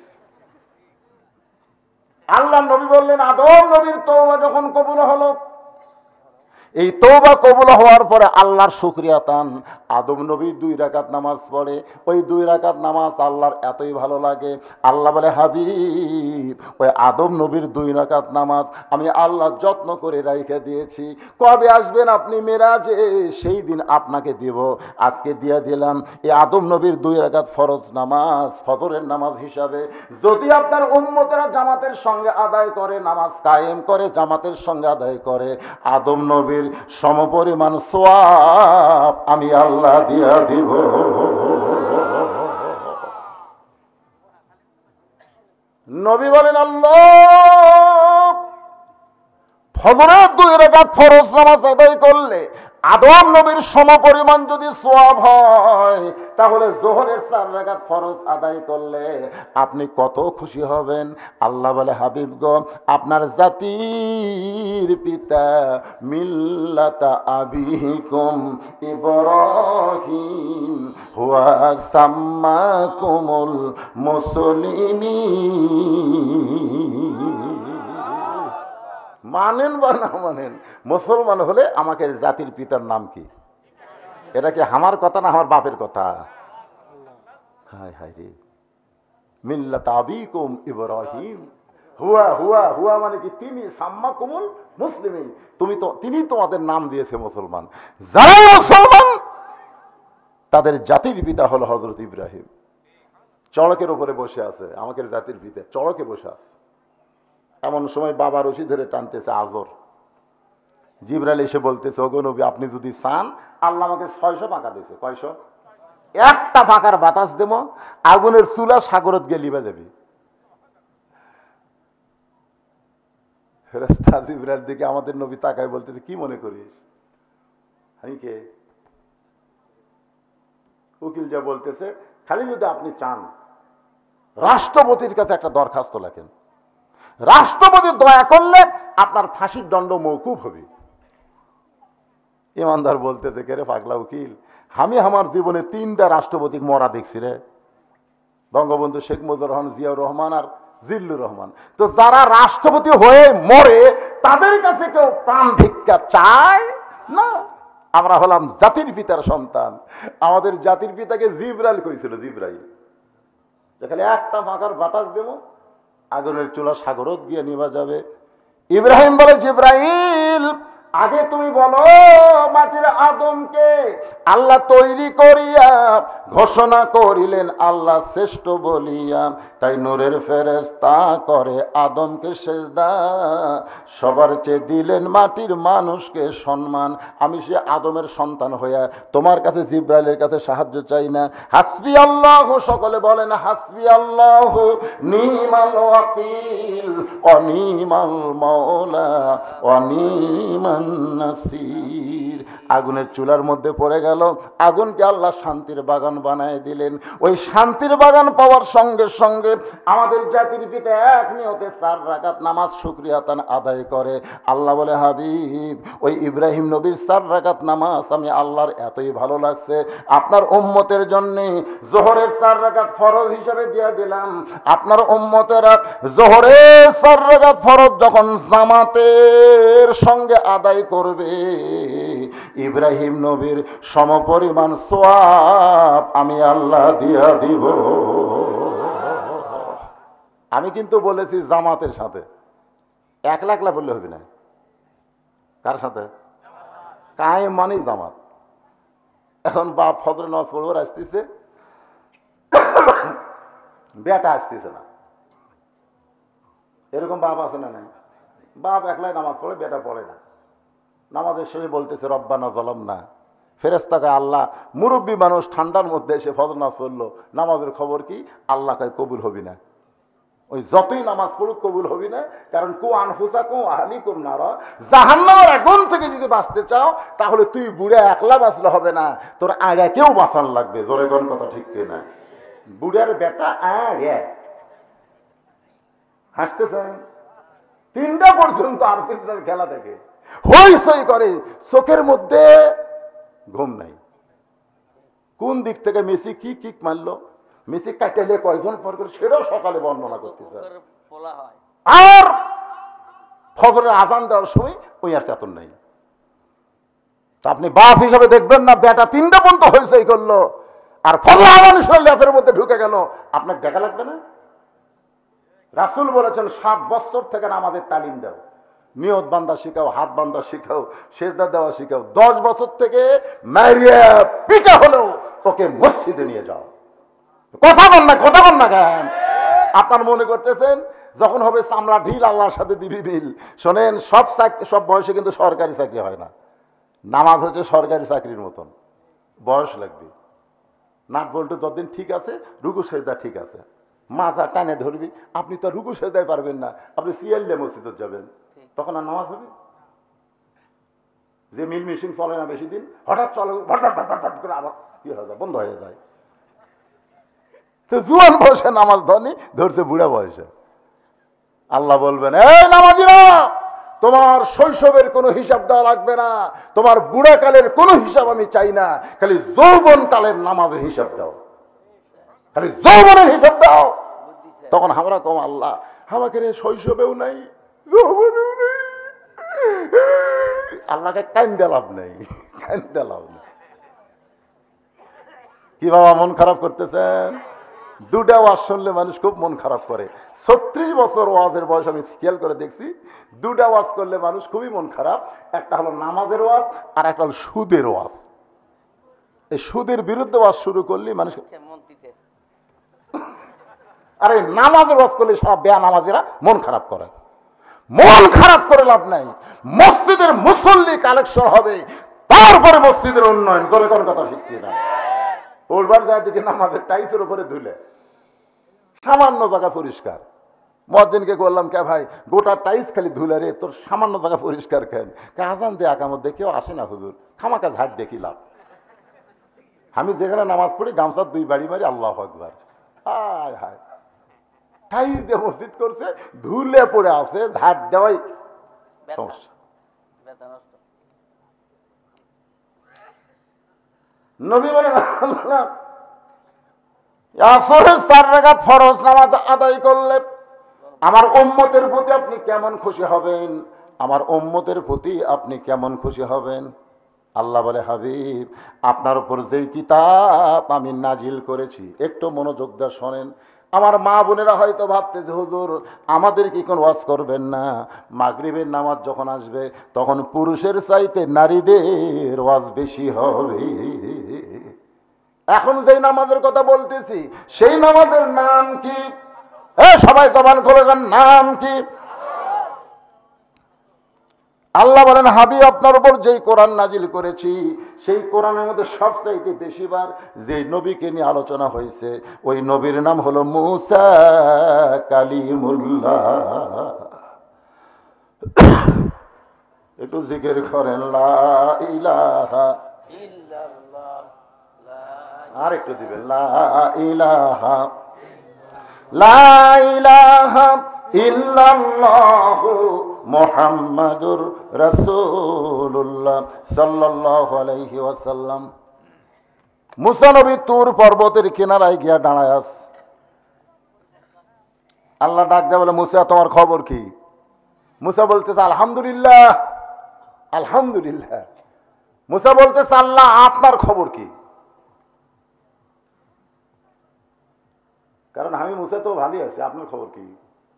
আল্লাহ নবী বললেন আদম নবীর তওবা যখন কবুল হলো, এই তওবা কবুল হওয়ার পরে আল্লাহর শুকরিয়া তান আদম নবী 2 রাকাত নামাজ পড়ে। ওই 2 রাকাত নামাজ আল্লাহর এতই ভালো লাগে, আল্লাহ বলে হাবিব ওই আদম নবীর 2 রাকাত নামাজ আমি আল্লাহ যত্ন করে রাইখে দিয়েছি, কবে আসবেন আপনি মেরাজে সেই দিন আপনাকে দিব, আজকে দিয়ে দিলাম। এই আদম নবীর 2 রাকাত ফরজ নামাজ ফজরের নামাজ হিসাবে যদি আপনার উম্মতেরা জামাতের সঙ্গে আদায় করে, নামাজ কায়েম করে জামাতের সঙ্গে আদায় করে, আদম নবীর সমপরিমাণ সওয়াব আমি আল্লাহ দিয়া দিব। নবী বলেন আল্লাহ ফজরের 2 রাকাত ফরজ নামাজ আদায় করলে আদম নবীর সমপরিমাণ যদি সওয়াব হয়, তাহলে যোহরের 4 রাকাত ফরজ আদায় করলে আপনি কত খুশি হবেন। আল্লাহ বলে হাবিব গো আপনার জাতির পিতা মিল্লাতা আবিকুম ইব্রাহিম হুয়া সাম্মাকুমুল মুসলিমিন। মানেন বা না মানেন, মুসলমান হলে আমাকে জাতির পিতার নাম কি? এটা কি আমার কথা না আমার বাপের কথা? হায় হায় রে, মিল্লাত আবিকুম ইব্রাহিম হুয়া হুয়া হুয়া মানে কি তিনি, সাম্মাকুমুল মুসলিমিন তিনি তোমাদের নাম দিয়েছে মুসলমান। যারা মুসলমান তাদের জাতির পিতা হলো হযরত ইব্রাহিম। চড়কের উপরে বসে আছে আমাদের জাতির পিতা, চড়কে বসে আছে। এমন সময় বাবা রশি ধরে টানতেছে আজর। জিবরাইল এসে বলতেছে ওগো নবী আপনি যদি চান আল্লাহ আমাকে 600 পাকা দিয়েছে। কয়শো? একটা পাকার বাতাস দেব, আগুনের চুলা সাগরত গিয়ে লিবে যাবি। ফেরেশতা জিবরাইল দিকে আমাদের নবী তাকায় বলতেছে কি মনে করিস আমি কে? উকিল যা বলতেছে খালি যদি আপনি চান রাষ্ট্রপতির কাছে একটা দরখাস্ত লেখেন, রাষ্ট্রপতি দয়া করলে আপনার ফাঁসির দণ্ড মওকুফ হবে। ইমানদার বলতেছে কে রে পাগলা উকিল, আমি আমার জীবনে 3টা রাষ্ট্রপতি মরা দেখছি রে, বঙ্গবন্ধু শেখ মুজিবুর রহমান, জিয়াউর রহমান আর জিল্লুর রহমান। তো যারা রাষ্ট্রপতি হয়ে মরে তাদের কাছে কেউ প্রাণ ভিক্ষা চায় না। আমরা হলাম জাতির পিতার সন্তান। আমাদের জাতির পিতাকে জিবরাইল কইছিল, জিবরাইল যেখানে একটা ফাঁকার বাতাস দেব আগুনের চুলা সাগরত গিয়ে নিবা যাবে। ইব্রাহিম বলে জিবরাইল আগে তুমি বলো মাটির আদমকে আল্লাহ তৈরি করিয়া ঘোষণা করিলেন আল্লাহ শ্রেষ্ঠ বলিয়া, তাই নূরের ফেরেশতা করে আদমকে সেজদা, সবার চেয়ে দিলেন মাটির মানুষকে সম্মান। আমি সে আদমের সন্তান হইয়া তোমার কাছে জিব্রাইলের কাছে সাহায্য চাই না। হাসবি আল্লাহ, সকলে বলেন হাসবি আল্লাহ নিমাল ওয়াকিল অনিমাল মাওলা অনিমান নাসির। আগুনের চুলার মধ্যে পড়ে গেল, আগুনকে আল্লাহ শান্তির বাগান বানায় দিলেন। ওই শান্তির বাগান পাওয়ার সঙ্গে সঙ্গে আমাদের জাতির পিতা এক নিয়তে 4 রাকাত নামাজ শুকরিয়াতান আদায় করে। আল্লাহ বলে হাবিব ওই ইব্রাহিম নবীর 4 রাকাত নামাজ আমি আল্লাহর এতই ভালো লাগছে, আপনার উম্মতের জন্য জোহরের 4 রাকাত ফরজ হিসেবে দিয়ে দিলাম। আপনার উম্মতেরা জোহরের 4 রাকাত ফরজ যখন জামাতের সঙ্গে আদায় করবে, ইব্রাহিম নবীর সমপরিমাণ সওয়াব আমি আল্লাহ দিয়া দিব। আমি কিন্তু বলেছি জামাতের সাথে, একলা একলা বললে হবে না। কার সাথে? কায়েম মানে জামাত। এখন বাপ ফজরের নামাজ পড়বার আসতেছে, বেটা আসতেছে না, এরকম বাপ আছে না? নাই। বাপ একলাই নামাজ পড়ে, বেটা পড়ে না। নামাজের শেষে বলতেছে রব্বানা যালামনা। ফেরেশতাকে আল্লাহ মুরব্বী মানুষ ঠান্ডার মধ্যে এসে ফজর নামাজ পড়লো, নামাজের খবর কি? আল্লাহ কয় কবুল হবি না। ওই যতই নামাজ পড়ুক কবুল হবি না, কারণ কু আনফুসাকুম আহলিকুম নারা, জাহান্নামের আগুন থেকে যদি বাঁচতে চাও তাহলে তুই বুড়া একলা বাঁচলে হবে না, তোর আগাকেও বাঁচান লাগবে। জোরে কোন কথা ঠিক কিনা? বুড়ার বেটা আগে হাসতেছেন 3টা পর্যন্ত আর্জেন্টিনার খেলা দেখে হইচই করে, চোখের মধ্যে ঘুম নাই। কোন দিক থেকে মেসি কি কিক মারলো, মেসি কাটাইলে কয়জন পর করে, সেটাও সকালে বর্ণনা করতেছে। আর ফজরের আজান দেওয়ার সময় ওই আর চেতন নাই। তা আপনি বাপ হিসাবে দেখবেন না বেটা 3টা পর্যন্ত হইচই করলো আর ফজর আজান শুনে ল্যাপের মধ্যে ঢুকে গেল, আপনার দেখা লাগবে না? রাসূল বলেছেন 7 বছর থেকে আমাদের তালিম দাও, নিয়ত বান্দা শিখাও, হাত বান্দা শিখাও, সেজদা দেওয়া শিখাও। 10 বছর থেকে মারিয়া পিটা হলেও ওকে মসজিদে নিয়ে যাও। কথা বল না কেন? আপনার মনে করতেছেন যখন হবে চামড়া ঢিল আল্লাহর সাথে দিবি বিল। শোনেন, সব বয়সে কিন্তু সরকারি চাকরি হয় না। নামাজ হচ্ছে সরকারি চাকরির মতন, বয়স লাগবে। নাট বল্টু যতদিন ঠিক আছে, রুকু সেজদা ঠিক আছে, মাজা টানে ধরবি। আপনি তো রুকু সেজদায় পারবেন না, আপনি সিএলডে মসজিদে যাবেন, তখন আর নামাজ হবে? যে মিল মেশিন চলে না বেশি দিন, হঠাৎ চলে হঠাৎ করে আবার কি হয়ে যায়, বন্ধ হয়ে যায়। তো জুয়ান বয়সে নামাজ ধরছে বুড়া বয়সে। আল্লাহ বলবেন এই নামাজিরা, তোমার শৈশবের কোনো হিসাব দেওয়া লাগবে না, তোমার বুড়া কালের কোনো হিসাব আমি চাই না, খালি যৌবন কালের নামাজের হিসাব দাও, খালি যৌবনের হিসাব দাও। তখন আমরা কম আল্লাহ আমাকে রে শৈশবেও নাই, যৌবনেও নেই। আল্লাহকে কান্দে লাভ নেই, কান্দে লাভ নেই। কি বাবা মন খারাপ করতেছেন? 2টা ওয়াজ শুনলে মানুষ খুব মন খারাপ করে। 36 বছর ওয়াজের বয়স আমি খেয়াল করে দেখছি, 2টা ওয়াজ করলে মানুষ খুবই মন খারাপ। একটা হলো নামাজের ওয়াজ, আর একটা হলো সুদের ওয়াজ। এই সুদের বিরুদ্ধে ওয়াজ শুরু করলে মানুষ, আরে নামাজের ওয়াজ করলে সব বেয়া নামাজিরা মন খারাপ করে। মন খারাপ করে লাভ নাই। মসজিদের মুসল্লি কালেকশন হবে, তারপরে মসজিদের উন্নয়ন। জোরে কোন কথা ঠিক না? ওলবার যায় দেখি নামাজের টাইসের উপরে ধুলে, সামান্য জায়গা পরিষ্কার। মুয়াজ্জিনকে বললাম কে ভাই, গোটা টাইস খালি ধুলে রে, তোর সামান্য জায়গা পরিষ্কার কেন? আজান দিয়ে আকামত দিয়ে কেউ আসে না হুজুর, খামাকা ঝাড় দেখি লাভ। আমি যেখানে নামাজ পড়ি গামছা 2 বাড়ি মারি, আল্লাহু আকবার। হায় হায়, টাইস দিয়ে মসজিদ করছে, ধুলে পড়ে আছে, ঝাড় দেওয়াই সমস্যা। নবী বলেন আসরের 4 রাকাত ফরজ নামাজ আদায় করলে আমার উম্মতের প্রতি আপনি কেমন খুশি হবেন? আমার উম্মতের প্রতি আপনি কেমন খুশি হবেন? আল্লাহ বলে হাবিব, আপনার উপর যেই কিতাব আমি নাজিল করেছি, একটু মনোযোগ দিয়ে শোনেন, আমার মা বোনেরা হয়তো ভাবতেছে হুজুর আমাদের কি কোন ওয়াজ করবেন না? মাগরিবের নামাজ যখন আসবে তখন পুরুষের চাইতে নারীদের ওয়াজ বেশি হবে। এখন যেই নামাজের কথা বলতেছি সেই নামাজের নাম কি? সবাই জবান খুলে গান, নাম কি? আল্লাহ বলেন হাবিব আপনার উপর যেই কোরআন নাজিল করেছি সেই কোরআনের মধ্যে সবচাইতে বেশিবার যে নবীকে নিয়ে আলোচনা হয়েছে ওই নবীর নাম হলো মুসা কালিমুল্লাহ। একটু জিকির করেন লা ইলাহা ইল্লাল্লাহ, আর একটু দিবেন লা ইলাহা লা ইলাহা ইল্লাল্লাহু মুহাম্মাদুর রাসূলুল্লাহ সাল্লাল্লাহু আলাইহি ওয়াসাল্লাম। মুসা নবী তুর পর্বতের কিনারায় গিয়া দাঁড়ায় আছে। আল্লাহ ডাক দেয়া বলে মুসা তোমার খবর কি? মুসা বলতেছে আলহামদুলিল্লাহ আলহামদুলিল্লাহ। মুসা বলতেছে আল্লাহ আপনার খবর কি? কারণ আমি মুসা তো ভালোই আছি, আপনার খবর কি?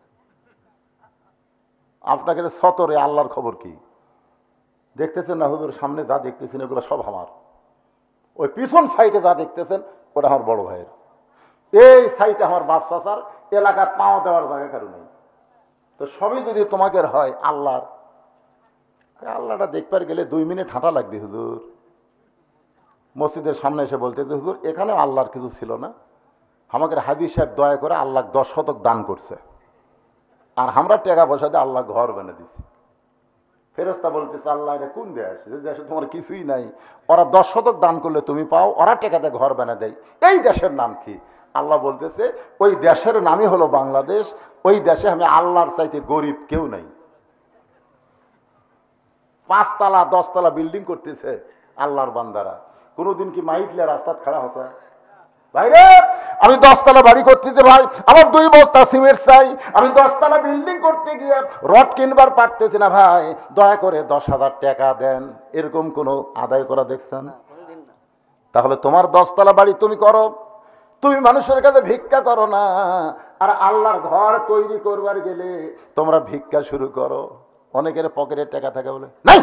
আপনাকে সতরে আল্লাহর খবর কি? দেখতেছেন না হুজুর সামনে যা দেখতেছেন এগুলো সব আমার, ওই পিছন সাইডে যা দেখতেছেন ওটা আমার বড় ভাইয়ের, এই সাইডে আমার বাপ চাচার, এলাকার পাওয়া দেওয়ার জায়গা কারো নেই। তো সবই যদি তোমাকে হয় আল্লাহর, আল্লাহটা দেখবার গেলে 2 মিনিট হাঁটা লাগবে হুজুর। মসজিদের সামনে এসে বলতেছে হুজুর এখানে আল্লাহর কিছু ছিল না, আমাকে হাজী সাহেব দয়া করে আল্লাহ 10 শতক দান করছে আর আমরা টাকা পয়সা দিয়ে আল্লাহ ঘর বানিয়ে দিছি। ফেরেশতা বলতেছে আল্লাহ এটা কোন দেশ, যে দেশে তোমার কিছুই নাই, ওরা 10 শতক দান করলে তুমি পাও, ওরা টাকাতে ঘর বানিয়ে দেয়, এই দেশের নাম কি? আল্লাহ বলতেছে ওই দেশের নামই হলো বাংলাদেশ, ওই দেশে আমি আল্লাহর চাইতে গরিব কেউ নাই। 5 তলা 10 তলা বিল্ডিং করতেছে আল্লাহর বান্দারা। কোনোদিন কি মাইকলে রাস্তায় খাড়া হতো? ভাইরে আমি 10 তলা বাড়ি করতেছি ভাই, আমার 2 বস্তা সিমেন্ট চাই, আমি 10 তলা বিল্ডিং করতে গিয়ে রড কিনবার পারতেছি না ভাই, দয়া করে 10,000 টাকা দেন, এরকম কোনো আদায় করা দেখছেন? তাহলে তোমার 10 তলা বাড়ি তুমি করো, তুমি মানুষের কাছে ভিক্ষা করো না, আর আল্লাহর ঘর তৈরি করবার গেলে তোমরা ভিক্ষা শুরু করো। অনেকের পকেটে টাকা থাকে বলে নাই,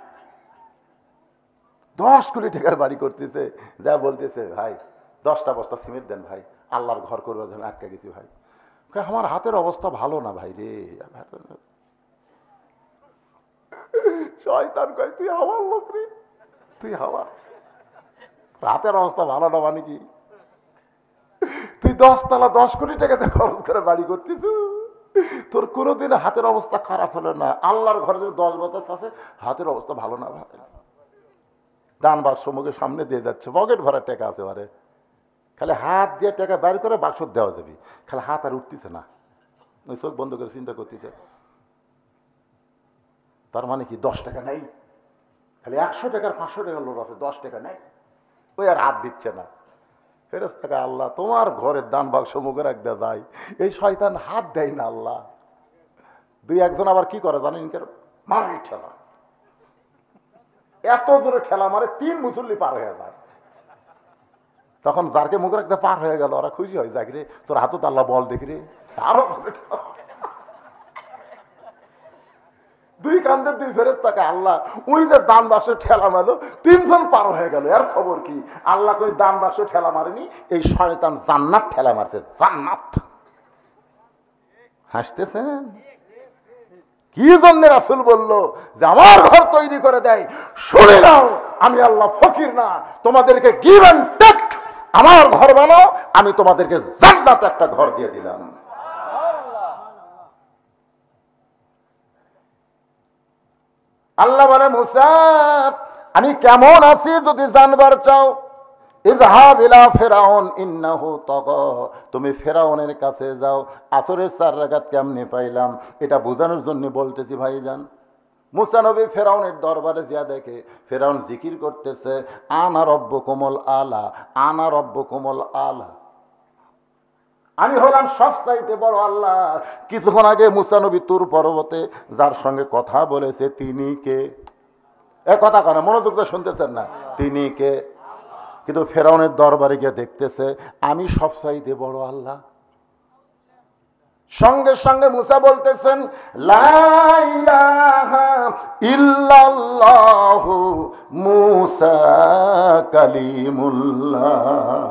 10 কোটি টাকার বাড়ি করতেছে, যা বলতেছে ভাই 10টা বস্তা সিমেন্ট দেন ভাই, আল্লাহর ঘর করবার জন্য আটকে গেছি ভাই। আমার হাতের অবস্থা ভালো না ভাই রে। শয়তান কয় তুই আমার লোক রে, তুই হাওয়া, হাতের অবস্থা ভালো না মানে কি? তুই 10 তলা 10 কোটি টাকাতে খরচ করে বাড়ি করতিস, তোর কোনোদিন হাতের অবস্থা খারাপ হলো না। আল্লাহর ঘরে যদি 10 বছর আছে হাতের অবস্থা ভালো না ভাই। দান বাক্স মুখের সামনে দিয়ে যাচ্ছে, পকেট ভরা টাকা আছে বারে, খালি হাত দিয়ে টাকা বের করে বাক্স দেওয়া যাবে, খালি হাত আর উঠতেছে না, ওই চোখ বন্ধ করে চিন্তা করতেছে। তার মানে কি 10 টাকা নেই, খালি 100 টাকার 500 টাকার লোক আছে, 10 টাকা নেই, ওই আর হাত দিচ্ছে না। ফেরেশতা আল্লাহ তোমার ঘরের দান বাক্স মুখে রাখতে যায়, এই শয়তান হাত দেয় না আল্লাহ। 2-1 জন আবার কি করে জানেন, মারি ঠেলা, এত জোরে ঠেলা মারে 3 মুসল্লি পার হয়ে যায়। তখন যারকে মুখে রাখতে পার হয়ে গেল ওরা খুশি হয়, যাক রে তোর হাতত আল্লাহ বল দেখি রে, আরো জোরে ঠেলা। 2 কান্দের 2 ফেরেশতাকে আল্লাহ ওই যে দান বাক্সে ঠেলা মারলো, 3 জন পার হয়ে গেল। এর খবর কি? আল্লাহ কই দান বাক্সে ঠেলা মারেনি, এই শয়তান জান্নাত ঠেলা মারছে, জান্নাত। হাসতেছেন কি জন্য? রাসূল বলল যে আমার ঘর তৈরি করে দেয়, শুনে নাও আমি আল্লাহ ফকির না, তোমাদেরকে গিভ এন্ড টেক, আমার ঘর বানাও, আমি তোমাদেরকে জান্নাতে একটা ঘর দিয়ে দিলাম। আল্লাহ বলে মুসা আমি কেমন আছি যদি জানবার চাও, ইযহাব ইলা ফিরাউন ইন্নাহু তাগা, তুমি ফিরাউনের কাছে যাও। আসরের 4 রাকাত কেমনে পাইলাম এটা বোঝানোর জন্য বলতেছি ভাইজান। মুসা নবী ফিরাউনের দরবারে যা দেখে ফিরাউন জিকির করতেছে আনা রব্বুকুমুল আলা, আনা রব্বুকুমুল আলা, আমি হলাম সবচাইতে বড় আল্লাহ। কিছুক্ষণ আগে মুসা নবী তুর পর্বতে যার সঙ্গে কথা বলেছে তিনি কে? এ কথা কেন মনোযোগ দিয়ে শুনতেছেন না? তিনি কে? কিন্তু ফেরাউনের দরবারে গিয়ে দেখতেছে আমি সবচাইতে বড় আল্লাহ। সঙ্গে সঙ্গে মুসা বলতেছেন লা ইলাহা ইল্লাল্লাহু মুসা কালিমুল্লাহ।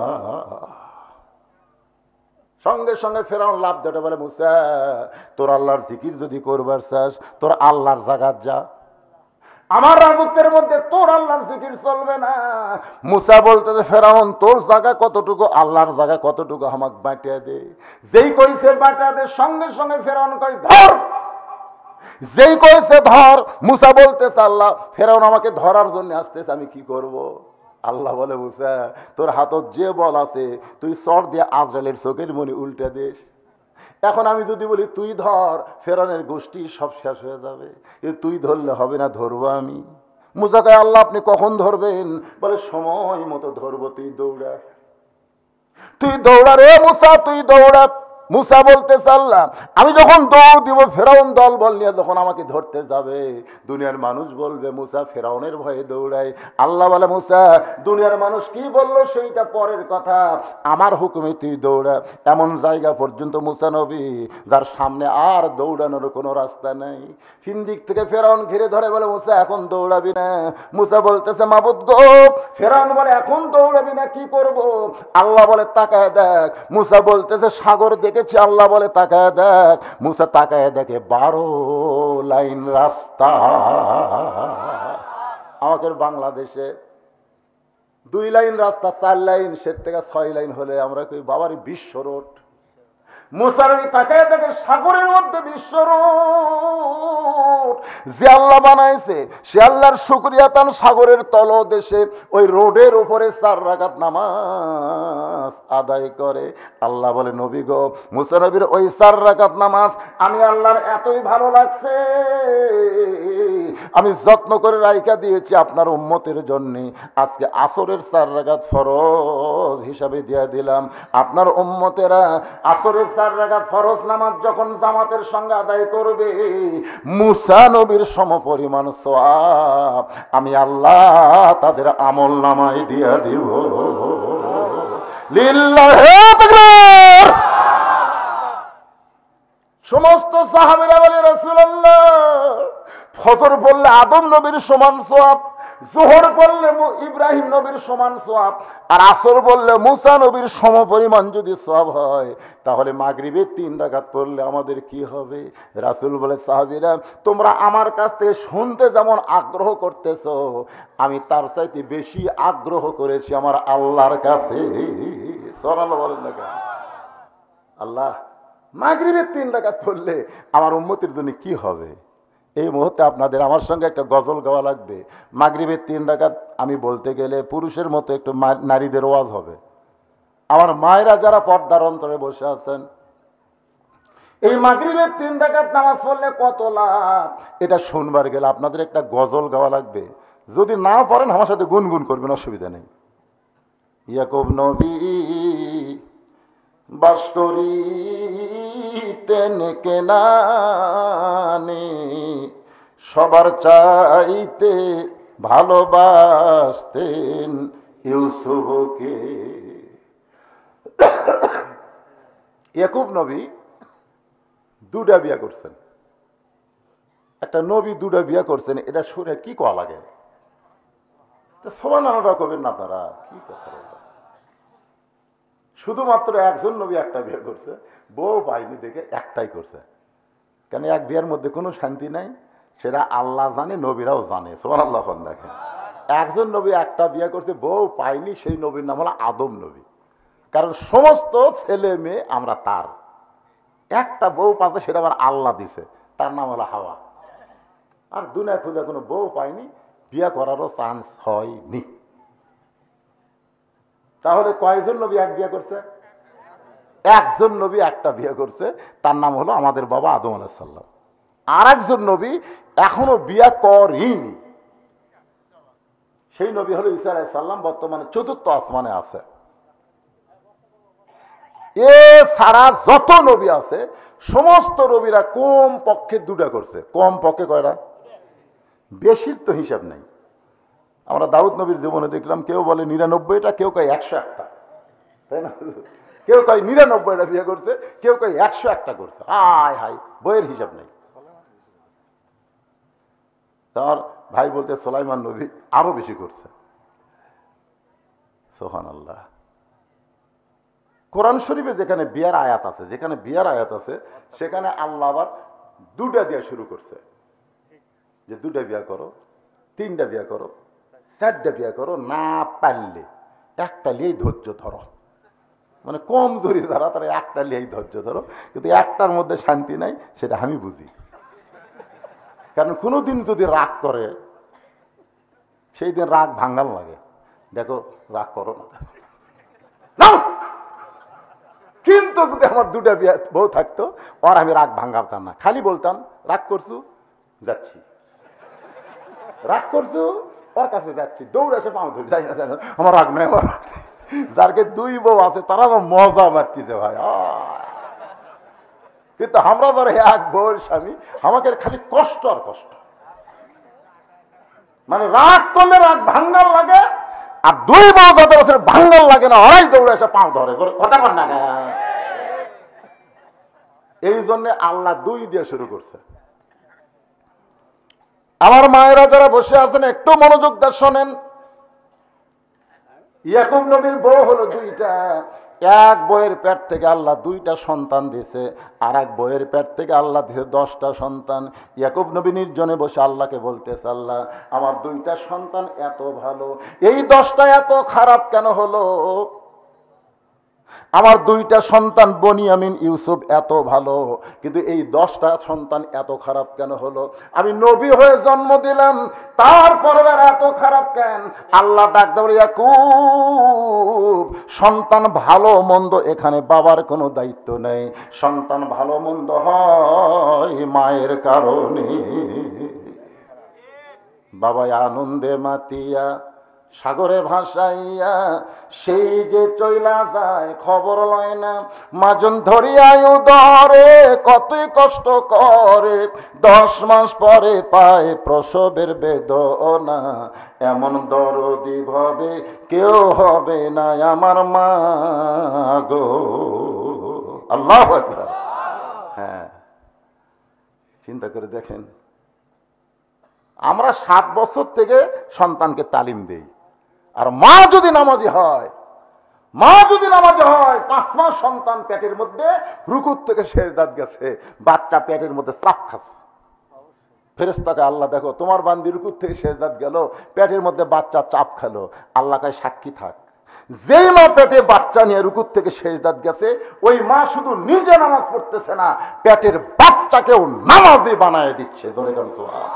সঙ্গে সঙ্গে ফেরাউন লাভ দেটা বলে মুসা তোর আল্লাহর জিকির যদি করবার চাস তোর আল্লাহর জায়গা যা, আমার রাজত্বের মধ্যে তোর আল্লাহর জিকির চলবে না। মুসা বলতেছে ফেরাউন তোর জায়গা কতটুকু আল্লাহর জায়গা কতটুকু আমাকে বাঁটিয়ে দে। যেই কইছে বাঁটিয়ে দে সঙ্গে সঙ্গে ফেরাউন কই ধর, যেই কইছে ধর। মুসা বলতেছে আল্লাহ ফেরাউন আমাকে ধরার জন্য আসতেছে, আমি কি করব? আল্লাহ বলে মুসা তোর হাতত যে বল আছে তুই চর দিয়ে আজরাইলের চোখের মনি উল্টে দিস। এখন আমি যদি বলি তুই ধর ফেরাউনের গোষ্ঠী সব শেষ হয়ে যাবে, তুই ধরলে হবে না, ধরবো আমি। মুসা কয় আল্লাহ আপনি কখন ধরবেন? বলে সময় মতো ধরবো, তুই দৌড়া, তুই দৌড়া রে মুসা, তুই দৌড়া। মুসা বলতেছে আল্লাহ আমি যখন দৌড় দিব ফেরাউন দল বল নিয়ে যখন আমাকে ধরতে যাবে দুনিয়ার মানুষ বলবে মুসা ফেরাউনের ভয়ে দৌড়ায়। আল্লাহ বলে মুসা দুনিয়ার মানুষ কি বললো সেইটা পরের কথা, আমার হুকুমে তুই দৌড়া। এমন জায়গা পর্যন্ত মুসা নবী যার সামনে আর দৌড়ানোর কোনো রাস্তা নাই। তিন দিক থেকে ফেরাউন ঘিরে ধরে বলে মুসা এখন দৌড়াবি না। মুসা বলতেছে মাবুদ গো। ফেরাউন বলে এখন দৌড়াবি না, কি করব? আল্লাহ বলে তাকায় দেখ। মুসা বলতেছে সাগর দেখে আল্লাহ বলে তাকায় দেখ। মুসা তাকায় দেখে 12 লাইন রাস্তা। আমাদের বাংলাদেশে 2 লাইন রাস্তা, 4 লাইন, সে থেকে 6 লাইন হলে আমরা কই বাবারই বিশ্ব রোড। মুসার তাকায় দেখে সাগরের মধ্যে বিশ্ব রোড। যে আল্লাহ বানাইছে সে আল্লাহর শুকরিয়া তান সাগরের তলদেশে ওই রোডের উপরে 4 রাকাত নামাজ আদায় করে। আল্লাহ বলে নবী গো মুসা নবীর ওই 4 রাকাত নামাজ আমি আল্লাহর এতই ভালো লাগছে আমি যত্ন করে রাইখা দিয়েছি আপনার উম্মতের জন্য। আজকে আসরের 4 রাকাত ফরজ হিসাবে দিয়ে দিলাম। আপনার উম্মতেরা আসরের 4 রাকাত ফরজ নামাজ যখন জামাতের সঙ্গে আদায় করবে মুসা নবীর সমপরিমাণ সওয়াব আমি আল্লাহ তাদের আমল নামায় দিয়ে দিব। লিল্লাহি তাকবীর। সমস্ত সাহাবীরা বলে রাসূলুল্লাহ ফজর পড়লে আদম নবীর সমান সওয়াব, যোহর পড়লে ইব্রাহিম নবীর সমান সওয়াব, আর আসর বললে মুসা নবীর সমপরিমাণ যদি সওয়াব হয় তাহলে মাগরিবে 3 রাকাত পড়লে আমাদের কি হবে? রাসূল বলে সাহাবীরা তোমরা আমার কাছ থেকে শুনতে যেমন আগ্রহ করতেছো আমি তার চাইতে বেশি আগ্রহ করেছি আমার আল্লাহর কাছে। সুবহানাল্লাহ বলেন না কেন? আল্লাহ মাগরিবে 3 রাকাত পড়লে আমার উম্মতের জন্য কি হবে? এই মুহূর্তে আপনাদের আমার সঙ্গে একটা গজল গাওয়া লাগবে। মাগরিবের 3 রাকাত আমি বলতে গেলে পুরুষের মতো একটু নারীদের ওয়াজ হবে। আমার মায়েরা যারা পর্দার অন্তরে বসে আছেন এই মাগরিবের 3 রাকাত নামাজ পড়লে কত লাভ এটা শুনবার গেলে আপনাদের একটা গজল গাওয়া লাগবে। যদি না পারেন আমার সাথে গুনগুন করবেন, অসুবিধা নেই। ইয়াকুব নবী বাস করিতেন কেনানে সবার চাইতে ভালোবাসতেন ইউসুফকে। ইয়াকুব নবী 2টা বিয়া করছেন। একটা নবী 2টা বিয়া করছেন, এটা শুনে কি কওয়া লাগে? সুবহানাল্লাহ কবেন না আপনারা? কি কথা বলবেন? শুধুমাত্র একজন নবী একটা বিয়ে করছে, বউ পাইনি দেখে একটাই করছে। কেন? এক বিয়ের মধ্যে কোনো শান্তি নাই, সেটা আল্লাহ জানে, নবীরাও জানে। সুবহানাল্লাহ দেখেন, একজন নবী একটা বিয়ে করছে, বউ পাইনি, সেই নবীর নাম হলো আদম নবী। কারণ সমস্ত ছেলে মেয়ে আমরা তার, একটা বউ পাচ্ছে সেটা আবার আল্লাহ দিছে, তার নাম হলো হাওয়া। আর দুনিয়া খুঁজে কোনো বউ পাইনি, বিয়ে করারও চান্স হয়নি। তাহলে কয়জন নবী এক বিয়ে করছে? একজন নবী একটা বিয়ে করছে, তার নাম হলো আমাদের বাবা আদম আলাইহিস সালাম। আর একজন নবী এখনো বিয়ে করেনি, সেই নবী হলো ঈসা আলাইহিস সালাম, বর্তমানে 4র্থ আসমানে আছে। এ ছাড়া যত নবী আছে সমস্ত নবীরা কম পক্ষে 2টা করছে। কম পক্ষে কয়টা? বেশির তো হিসাব নাই। আমরা দাউদ নবীর জীবনে দেখলাম কেউ বলে 99টা, কেউ কয় 101টা, তাই না? কেউ কয় 99টা বিয়ে করছে, কেউ কয় 101টা করছে। হায় হায়, বইয়ের হিসাব নেই। তার ভাই বলতে সুলাইমান নবী আরো বেশি করছে। সুবহানাল্লাহ। কোরআন শরীফে যেখানে বিয়ার আয়াত আছে, যেখানে বিয়ার আয়াত আছে সেখানে আল্লাহ আবার 2টা দিয়ে শুরু করছে, যে 2টা বিয়া করো, 3টা বিয়া করো, 4টা বিয়া করো, না পারলে একটা লিয়েই ধৈর্য ধরো। মানে কম ধরি যারা, তারা একটা লিয়েই ধৈর্য ধরো। কিন্তু একটার মধ্যে শান্তি নাই, সেটা আমি বুঝি। কারণ কোনোদিন যদি রাগ করে, সেই দিন রাগ ভাঙ্গাল লাগে। দেখো, রাগ করো না। কিন্তু যদি আমার 2টা বিয়ে বউ থাকতো, আর আমি রাগ ভাঙ্গাতাম না, খালি বলতাম রাগ করছু, যাচ্ছি, রাগ করছু, ওর কাছে যাচ্ছি, দৌড়ে এসে পাও ধরি, যাই না, আমার রাগ নয়, আমার রাগ নেই। যারকে 2 বউ আছে তারা তো মজা মারতিতে ভাই। কিন্তু আমরা ধরো এক বউর স্বামী, আমাকে খালি কষ্ট আর কষ্ট। মানে রাগ করলে রাগ ভাঙ্গাল লাগে, আর 2 বউ যাদের আছে ভাঙ্গাল লাগে না, ওরাই দৌড়ে এসে পাও ধরে, কথা বল না। এই জন্য আল্লাহ 2 দিয়ে শুরু করছে। আমার মায়েরা যারা বসে আছেন একটু মনোযোগ দিয়ে শোনেন। ইয়াকুব নবীর বউ হলো 2টা। এক বউয়ের পেট থেকে আল্লাহ 2টা সন্তান দিয়েছে, আর এক বউয়ের পেট থেকে আল্লাহ দিয়েছে 10টা সন্তান। ইয়াকুব নবী নির্জনে বসে আল্লাহকে বলতেছে, আল্লাহ আমার 2টা সন্তান এত ভালো, এই 10টা এত খারাপ কেন হলো? আমার 2টা সন্তান বনিয়ামিন ইউসুফ এত ভালো, কিন্তু এই 10টা সন্তান এত খারাপ কেন হলো? আমি নবী হয়ে জন্ম দিলাম, তারপরে এত খারাপ কেন? আল্লাহ ডাক দেয়, ইয়াকুব সন্তান ভালো মন্দ এখানে বাবার কোনো দায়িত্ব নেই, সন্তান ভালো মন্দ হয় মায়ের কারণে। বাবা আনন্দে মাতিয়া সাগরে ভাসাইয়া সেই যে চইলা যায় খবর লয় না, মাজন ধরিয়ায় উদরে কতই কষ্ট করে, 10 মাস পরে পায় প্রসবের বেদনা, এমন দরদি ভাবে কেউ হবে না আমার মা গো। আল্লাহু আকবার। হ্যাঁ, চিন্তা করে দেখেন, আমরা 7 বছর থেকে সন্তানকে তালিম দেই, আর মা যদি নামাজি হয়, 5 মাস সন্তান পেটের মধ্যে রুকুর থেকে সেজদাত গেছে, বাচ্চা পেটের মধ্যে চাপ খাচ্ছে। ফেরেশতাকে আল্লাহ, দেখো তোমার বান্দি রুকুর থেকে সেজদাত গেল, পেটের মধ্যে বাচ্চা চাপ খেলো, আল্লাহ কাছে সাক্ষী থাক, যেই মা পেটে বাচ্চা নিয়ে রুকুর থেকে সেজদাত গেছে, ওই মা শুধু নিজে নামাজ পড়তেছে না, পেটের বাচ্চাকেও নামাজি বানায় দিচ্ছে। ধরে কেন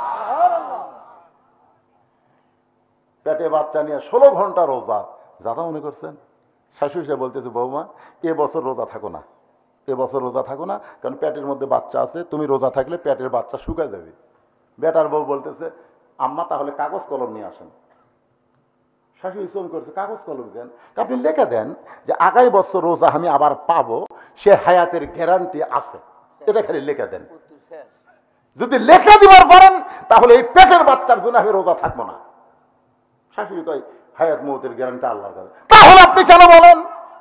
পেটে বাচ্চা নিয়ে 16 ঘন্টা রোজা, যারা মনে করছেন? শাশুড়ি সাহেব বলতেছে, বৌমা এবছর রোজা থাকো না, এবছর রোজা থাকো না, কারণ পেটের মধ্যে বাচ্চা আছে, তুমি রোজা থাকলে পেটের বাচ্চা শুকায় যাবে। বেটার বউ বলতেছে, আম্মা তাহলে কাগজ কলম নিয়ে আসেন। শাশুড়ি চোখ করছে, কাগজ কলম দেন, আপনি লেখা দেন যে আগামী বছর রোজা আমি আবার পাবো, সে হায়াতের গ্যারান্টি আছে, এটা খালি লেখা দেন। যদি লেখা দিবার পারেন তাহলে এই পেটের বাচ্চার জন্য আমি রোজা থাকবো না। শাশুড়ি কয়, হায়াত মৌতের গ্যারান্টি আল্লাহর কাছে। তাহলে আপনি কেন বলেন?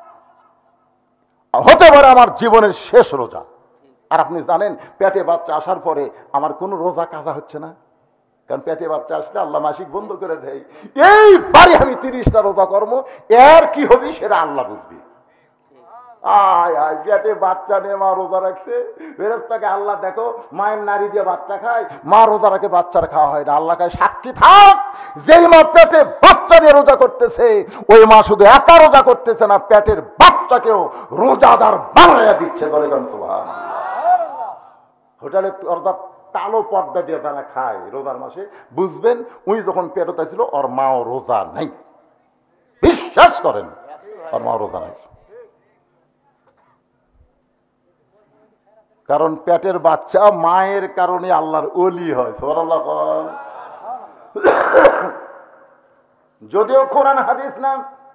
হতে পারে আমার জীবনের শেষ রোজা, আর আপনি জানেন পেটে বাচ্চা আসার পরে আমার কোনো রোজা কাজা হচ্ছে না, কারণ পেটে বাচ্চা আসলে আল্লাহ মাসিক বন্ধ করে দেয়। এইবারে আমি 30টা রোজা করবো, এর কি হবে সেটা আল্লাহ বুঝবি। আয় আয়, পেটে বাচ্চা নিয়ে মা রোজা রাখছে, ফেরেশতাকে আল্লাহ, দেখো মায়ের নারী দিয়ে বাচ্চা খায়, মা রোজা রাখে, বাচ্চার খাওয়া হয় না। আল্লাহ কাছে সাক্ষী থাক, যেই মা পেটে বাচ্চা নিয়ে রোজা করতেছে, ওই মা শুধু একা রোজা করতেছে না, পেটের বাচ্চাকেও রোজাদার বানাইয়া দিচ্ছে। ধরে কেন সুবহানাল্লাহ। হোটেলে অর্থাৎ কালো পর্দা দিয়ে তারা খায় রোজার মাসে, বুঝবেন উনি যখন পেটে ছিল ওর মাও রোজা নাই। বিশ্বাস করেন, ওর মাও রোজা নাই, কারণ পেটের বাচ্চা মায়ের কারণে আল্লাহর ওলি হয়। সুবহানাল্লাহ। যদিও কোরআন হাদিস না,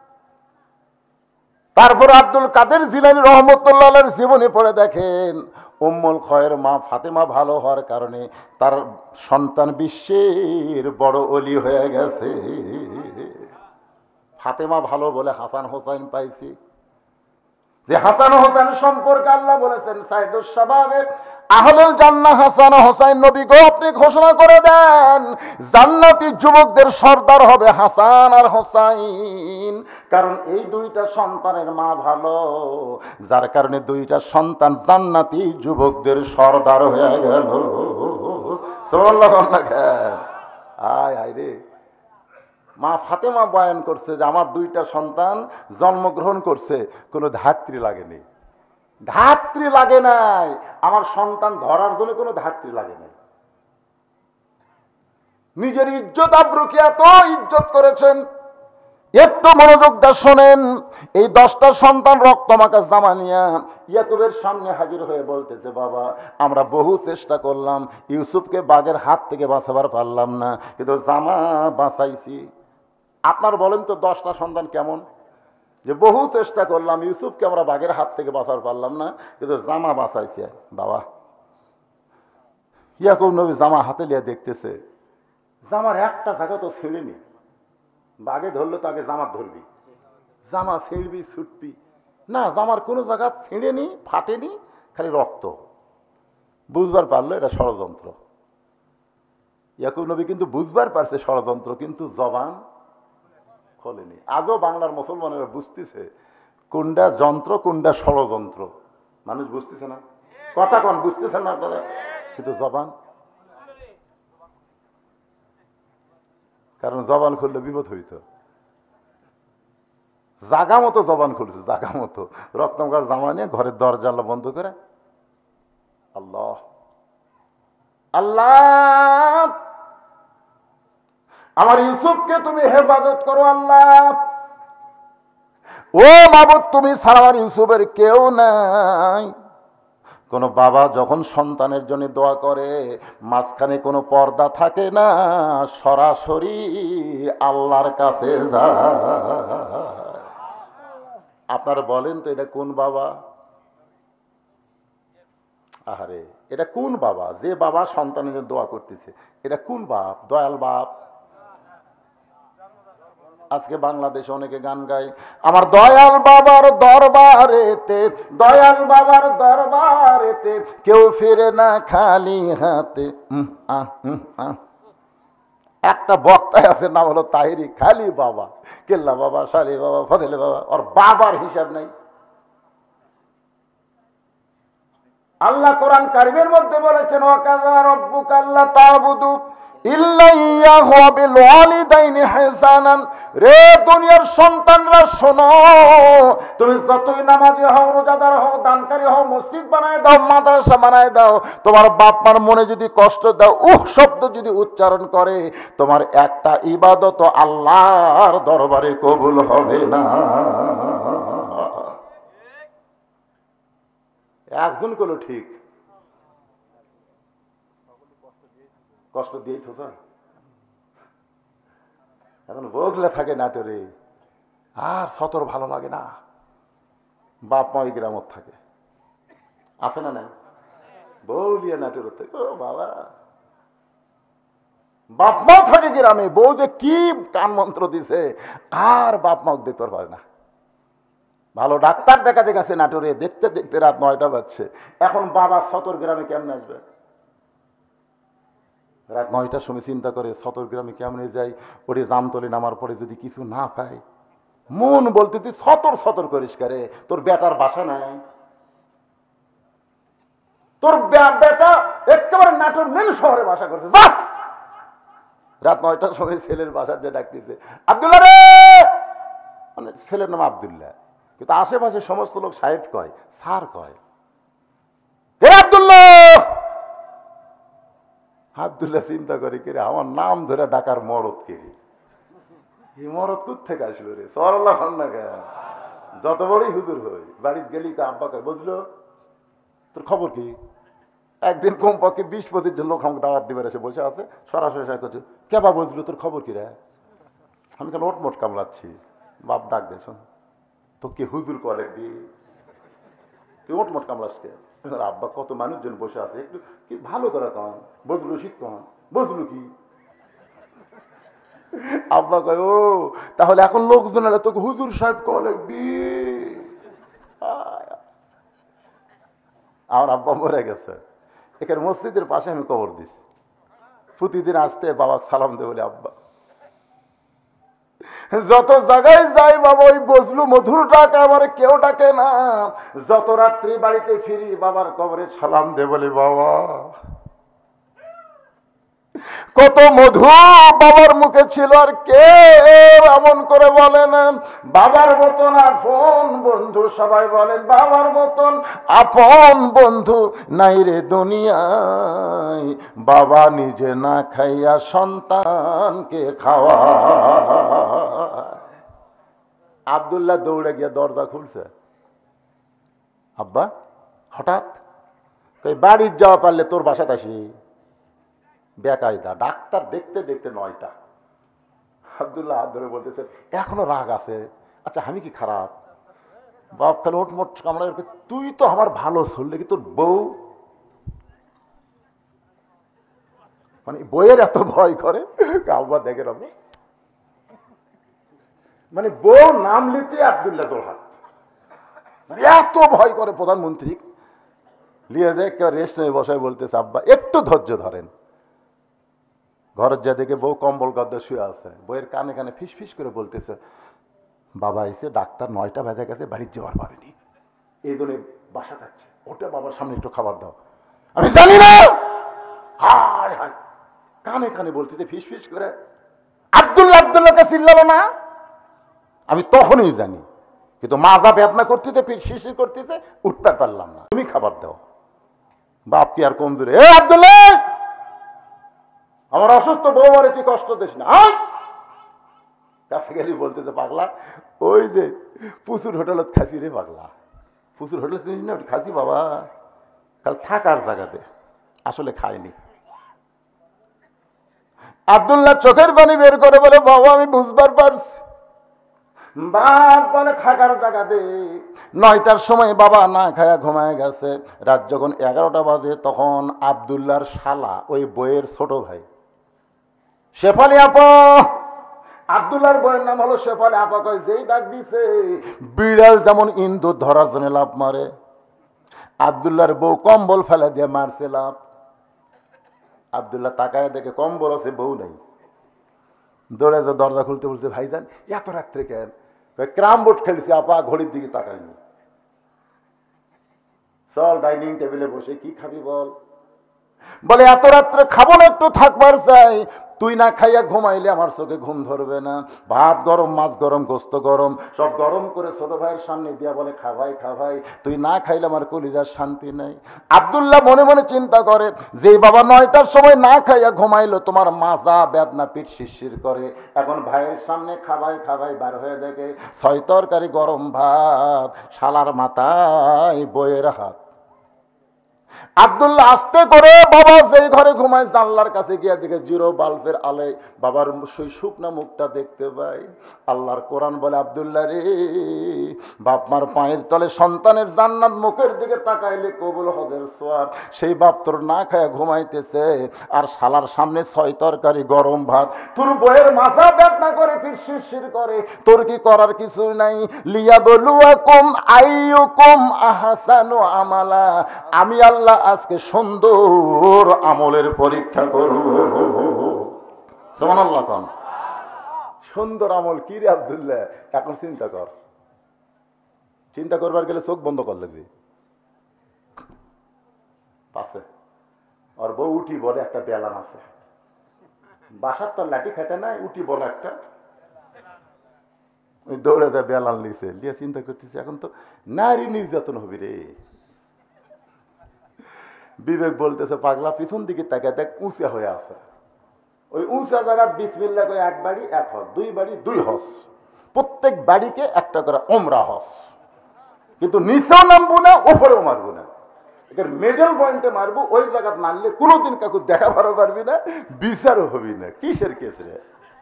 তারপর আব্দুল কাদের জিলানী রহমতুল্লাহ আলাইহির জীবনী পড়ে দেখেন, উম্মুল খয়ের মা ফাতেমা ভালো হওয়ার কারণে তার সন্তান বিশ্বের বড় ওলি হয়ে গেছে। ফাতেমা ভালো বলে হাসান হোসাইন পাইছি, যে হাসান হোসেন সম্পর্কে আল্লাহ বলেছেন সাইদুস শাবাবে আহলুল জান্নাহ হাসান হোসেন নবী গো আপনি ঘোষণা করে দেন জান্নাতি যুবকদের সর্দার হবে হাসান আর হোসাইন, কারণ এই দুইটা সন্তানের মা ভালো, যার কারণে দুইটা সন্তান জান্নাতি যুবকদের সর্দার হয়ে গেল। সুবহানাল্লাহ। আয় হায় রে, মা ফাতেমা বয়ান করছে যে আমার দুইটা সন্তান জন্মগ্রহণ করছে, কোনো ধাত্রী লাগেনি, ধাত্রী লাগে নাই, আমার সন্তান ধরার জন্য কোনো ধাত্রী লাগে নাই। নিজের ইজ্জত আব্রুকে এত ইজ্জত করেছেন। একটু মনোযোগ দিয়ে শোনেন, এই 10টা সন্তান রক্তমাখা জামা নিয়া ইয়াকুবের সামনে হাজির হয়ে বলতেছে বাবা আমরা বহু চেষ্টা করলাম, ইউসুফকে বাঘের হাত থেকে বাঁচাবার পারলাম না, কিন্তু জামা বাঁচাইছি। আপনার বলেন তো 10টা সন্তান কেমন, যে বহু চেষ্টা করলাম ইউসুফকে আমরা বাঘের হাত থেকে বাঁচার পারলাম না, কিন্তু জামা বাঁচাইছে। বাবা ইয়াকুব নবী জামা হাতে নিয়ে দেখতেছে, জামার একটা জায়গা তো ছেড়েনি, বাঘে ধরলে তো আগে জামা ধরবি, জামা ছিঁড়বি ছুটবি না, জামার কোনো জায়গা ছিঁড়েনি, ফাটেনি, খালি রক্ত। বুঝবার পারলো এটা ষড়যন্ত্র। ইয়াকুব নবী কিন্তু বুঝবার পারছে ষড়যন্ত্র, কিন্তু জবান খোলেনি। আজও বাংলার মুসলমানেরা বুঝতেছে কোনটা যন্ত্র কোনটা ষড়যন্ত্র, মানুষ বুঝতেছে না, কথা কোন বুঝতেছেন না আপনারা, কিন্তু জবান, কারণ জবান খুললে বিপদ হইত। জাগা মতো জবান খুলছে, জাগা মতো রক্তমাখা জামা নিয়ে ঘরের দরজা বন্ধ করে আল্লাহ আল্লাহ আমার ইউসুফকে তুমি হেফাজত করো আল্লাহ, ও মাবুদ তুমি ছাড়া আমার ইউসুফের কেউ নাই। কোন বাবা যখন সন্তানের জন্য দোয়া করে মাঝখানে কোনো পর্দা থাকে না, সরাসরি আল্লাহর কাছে যায়। আপনারা বলেন তো এটা কোন বাবা? আহারে এটা কোন বাবা, যে বাবা সন্তানের জন্য দোয়া করতেছে, এটা কোন বাপ? দয়াল বাপ। আজকে বাংলাদেশে অনেকে গান গায়, আমার দয়াল বাবার দরবারেতে, দয়াল বাবার দরবারেতে কেউ ফিরে না খালি হাতে। একটা বক্তায় আছে নাম হলো তাহিরি, খালি বাবা, কেল্লা বাবা, শালি বাবা, ফজলে বাবা, আর বাবার হিসাব নাই। আল্লাহ কোরআন কারিমের মধ্যে বলেছেন ওয়াকাযা রাব্বুকা আল্লা তা'বুদু ইল্লা ইয়াহু ওয়া বিল ওয়ালিদাইনি ইহসানান। রে দুনিয়ার সন্তানরা শোনো, তুমি যতই নামাজি হও, রোজাদার হও, দানকারী হও, মসজিদ বানায় দাও, মাদ্রাসা বানায় দাও, তোমার বাপ মার মনে যদি কষ্ট দাও, শব্দ যদি উচ্চারণ করে, তোমার একটা ইবাদত আল্লাহর দরবারে কবুল হবে না। একজন করলো ঠিক, কষ্ট দিয়েই তো স্যার এখন বগলে থাকে নাটোরে, আর সতর ভালো লাগে না, বাপ মা ওই গ্রামত থাকে, আছে না নাই? বৌলিয়া নাটোর থেকে, ও বাবা বাপ মাও থাকে গ্রামে, বউ যে কি কান মন্ত্র দিছে, আর বাপ মাও দেখতে পারে না। ভালো ডাক্তার দেখাতে গেছে নাটোরে, দেখতে দেখতে রাত 9টা বাজছে, এখন বাবা সতর গ্রামে কেমন আসবে? রাত 9টার সময় চিন্তা করে সতর গ্রামে কেমনে যাই, ওরে জামতলে নামার পরে যদি কিছু না পাই, মন বলতে তুই সতর সতর করিস করে, তোর বেটার বাসা নাই, তোর বেটা একেবারে নাটোর মেন শহরে বাসা করছে, যা। রাত 9টার সময় ছেলের বাসার যে ডাকতেছে, আব্দুল্লাহ রে, মানে ছেলের নাম আব্দুল্লাহ, কিন্তু আশেপাশে সমস্ত লোক সাহেব কয়, স্যার কয়, হে আব্দুল্লাহ। আব্দুল্লাহ চিন্তা করে কে রে, আমার নাম ধরে ডাকার মরদ কে রে, এই মরদ কোথ থেকে আসলো রে, সরল্লা না কেন, যত বড়ই হুজুর হই, বাড়িতে গেলি আব্বা কয়, বুঝলো তোর খবর কি? একদিন কমপক্ষে 20-25 জন লোক আমাকে দাওয়াত দিবার এসে বসে আছে, সরাসরি করছে, কেবা বুঝলো তোর খবর কি রে? আমি কেন ওটমোট কামলাচ্ছি, বাপ ডাক দেছ তো কে হুজুর করে দি, তুই ওটমোট কামলাস কে? আব্বা কত মানুষজন বসে আছে, একটু কি ভালো করে কন, বজলু শীত কন, বজলু কি? আব্বা কয়, ও তাহলে এখন লোকজনেরা তোকে হুজুর সাহেব কলে দি। আমার আব্বা মরে গেছে, এখানে মসজিদের পাশে আমি কবর দিছি। প্রতিদিন আসতে বাবা সালাম দে বলে আব্বা। যত জায়গায় যাই বাবা ওই বজলু মধুর ডাকে আমার কেউ ডাকে না। যত রাত্রি বাড়িতে ফিরি বাবার কবরে সালাম দে বলে বাবা। কত মধু বাবার মুখে ছিল, আর কে এমন করে বলেন বাবার মতন আপন বন্ধু। সবাই বলেন বাবার মতন আপন বন্ধু নাই রে দুনিয়ায়। বাবা নিজে না খাইয়া সন্তানকে খাওয়া। আব্দুল্লাহ দৌড়ে গিয়ে দরজা খুলছে। আব্বা হঠাৎ বাড়ির যাওয়া পারলে তোর বাসাতে আসি। বেকায়দা ডাক্তার দেখতে দেখতে 9টা। আব্দুল্লাহ হাত ধরে বলতেছে এখনো রাগ আছে? আচ্ছা আমি কি খারাপ? বাপ খালি ওটমোট কামড়া, তুই তো আমার ভালো চললে কি তোর বউ, মানে বইয়ের এত ভয় করে। আব্বা দেখে রবি মানে বউ নাম লিতে আব্দুল্লাহ তোর হাত, মানে এত ভয় করে প্রধানমন্ত্রী। লিয়ে যায় কেউ রেস্ট নিয়ে বসায় বলতেছে আব্বা একটু ধৈর্য ধরেন। ঘরের যা দেখে বউ কম্বল গদ্দা শুয়ে আছে, বইয়ের কানে কানে ফিস ফিস করে বলতেছে বাবা এসে ডাক্তার 9টা বেজে গেছে, বাড়ির যাওয়ার পারেনি, এই জন্য বাসা থাকছে। ওটা বাবার সামনে একটু খাবার দাও। আমি জানি না, হায় হায় কানে কানে বলতেছে ফিস ফিস করে। আব্দুল্লাহকে চিল্লালো না, আমি তখনই জানি, কিন্তু মাজা বেদনা করতেছে, ফির শিশির করতেছে, উঠতে পারলাম না। তুমি খাবার দাও। বাপ কি আর কমজোরি? এ আব্দুল্লাহ আমার অসুস্থ বউ মারে তুই কষ্ট দিস না। কাছে গেলি বলতেছে পাগলা ওই যে পুচুর হোটেলত খাসি রে পাগলা, পুচুর হোটেল চিনিস না? খাসি বাবা কাল থাকার জায়গাতে, আসলে খায়নি। আব্দুল্লাহ চোখের পানি বের করে বলে বাবা আমি বুঝবার পারছি। বাপ বলে থাকার জায়গাতে। 9টার সময় বাবা না খায়া ঘুমায় গেছে। রাত যখন 11টা বাজে তখন আব্দুল্লাহর শালা ওই বইয়ের ছোট ভাই শেফালি আপা, আব্দুল্লাহর বইয়ের নাম হলো শেফালি আপা, কয় যেই ডাক দিছে বিড়াল যেমন ইন্দুর ধরার জন্য লাভ মারে, আব্দুল্লাহর বউ কম্বল ফেলে দিয়ে মারছে লাভ। আব্দুল্লাহ তাকায় দেখে কম্বল আছে বউ নেই। দৌড়ে যে দরজা খুলতে বলতে ভাইজান এত রাত্রে কেন? ক্রাম বোর্ড খেলছি আপা, ঘড়ির দিকে তাকাইনি। চল ডাইনিং টেবিলে বসে কি খাবি বল। বলে এত রাত্রে খাবো না, একটু থাকবার চাই। তুই না খাইয়া ঘুমাইলে আমার চোখে ঘুম ধরবে না। ভাত গরম, মাছ গরম, গোস্ত গরম, সব গরম করে ছোট ভাইয়ের সামনে দিয়া বলে খাভাই খাভাই, তুই না খাইলে আমার কলিজার শান্তি নাই। আব্দুল্লাহ মনে মনে চিন্তা করে যে বাবা 9টার সময় না খাইয়া ঘুমাইলো, তোমার মাজা বেদনা পিঠ শিরশির করে, এখন ভাইয়ের সামনে খাভাই খাভাই বার হয়ে দেখে 6 তরকারি গরম ভাত, শালার মাথায় বইয়ের হাত। আব্দুল্লাহ আস্তে করে বাবা যেই ঘরে ঘুমায় জানলার কাছে গিয়ে দেখে জিরো বাল্বের আলোয় বাবার সেই শুকনা মুখটা দেখতে পাই। আল্লাহর কোরআন বলে আব্দুল্লাহ রে, বাপ মার পায়ের তলে সন্তানের জান্নাত মুখের দিকে তাকাইলে কবুল হজের সোয়াব। সেই বাপ তোর না খায় ঘুমাইতেছে, আর শালার সামনে 6 তরকারি গরম ভাত, তোর বইয়ের মাথা বেদনা করে ফির শিরশির করে। তোর কি করার কিছু নাই। লিয়াবলুয়াকুম আইয়ুকুম আহসানু আমালা, আমি আল্লাহ আজকে সুন্দর আমলের পরীক্ষা করব। সুবহানাল্লাহ। কোন সুন্দর আমল কি রে আব্দুল্লাহ? এখন চিন্তা কর, চিন্তা করবার গেলে চোখ বন্ধ কর লাগবে। পাশে আর বউ উঠি বলে একটা বেলান আছে, বাসার তো লাঠি খাটে নাই, উঠি বলে একটা ওই দৌড়ে দেয় বেলান লিছে, লিয়ে চিন্তা করতেছে এখন তো নারী নির্যাতন হবে রে। বিবেক বলতেছে পাগলা পিছন দিকে তাকে দেখ উঁচা হয়ে আছে, ওই উঁচা জায়গা বিসমিল্লাহ করে 1 বাড়ি 1 হজ, 2 বাড়ি 2 হজ, প্রত্যেক বাড়িকে একটা করে ওমরা হজ। কিন্তু নিচেও নামবো না, ওপরেও মারবো না, এর মিডল পয়েন্টে মারবো। ওই জায়গা মারলে কোনোদিন কাকু দেখা ভালো পারবি না, বিচারও হবি না। কিসের কেস রে?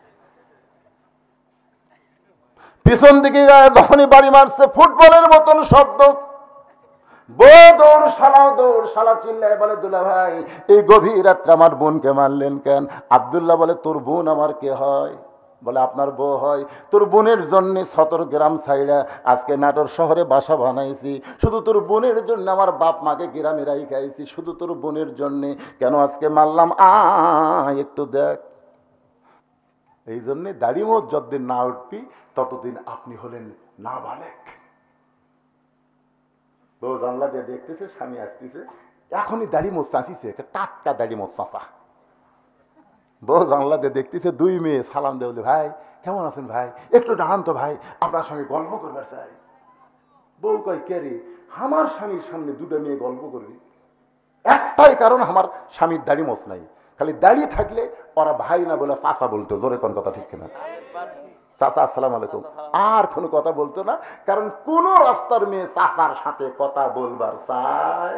পিছন দিকে যখনই বাড়ি মারছে ফুটবলের মতন শব্দ, দৌড় শালাও দৌড়। শালা চিল্লায় বলে দুলা ভাই এই গভীর রাত্রে আমার বোনকে মারলেন কেন? আব্দুল্লাহ বলে তোর বোন আমার কে হয়? বলে আপনার বউ হয়। তোর বোনের জন্য 17 গ্রাম ছাইড়া আজকে নাটোর শহরে বাসা বানাইছি, শুধু তোর বোনের জন্য আমার বাপ মাকে গ্রামে রাখাইছি, শুধু তোর বোনের জন্যে। কেন আজকে মারলাম? একটু দেখ। এই জন্যে দাড়ি মোচ যতদিন না উঠবি ততদিন আপনি হলেন নাবালেক। বউ জানলা দিয়ে দেখতেছে স্বামী আসতেছে, এখনই দাড়ি মোচ চাঁচিছে, টাটকা দাড়ি মোচ চাঁচা। বউ জানলা দিয়ে দেখতেছে, 2 মেয়ে সালাম দেবলে, ভাই কেমন আছেন ভাই, একটু দাঁড়ান তো ভাই, আপনার সঙ্গে গল্প করবার চাই। বউ কয়, কে রে? আমার স্বামীর সামনে 2টা মেয়ে গল্প করবি? একটাই কারণ, আমার স্বামীর দাড়ি মোচ নাই। খালি দাড়ি থাকলে ওরা ভাই না বলে চাচা বলতো। জোরে কোন কথা ঠিক কিনা? চাচা আসসালামু আলাইকুম, আর কোনো কথা বলতো না। কারণ কোন রাস্তার মেয়ে চাচার সাথে কথা বলবার চায়?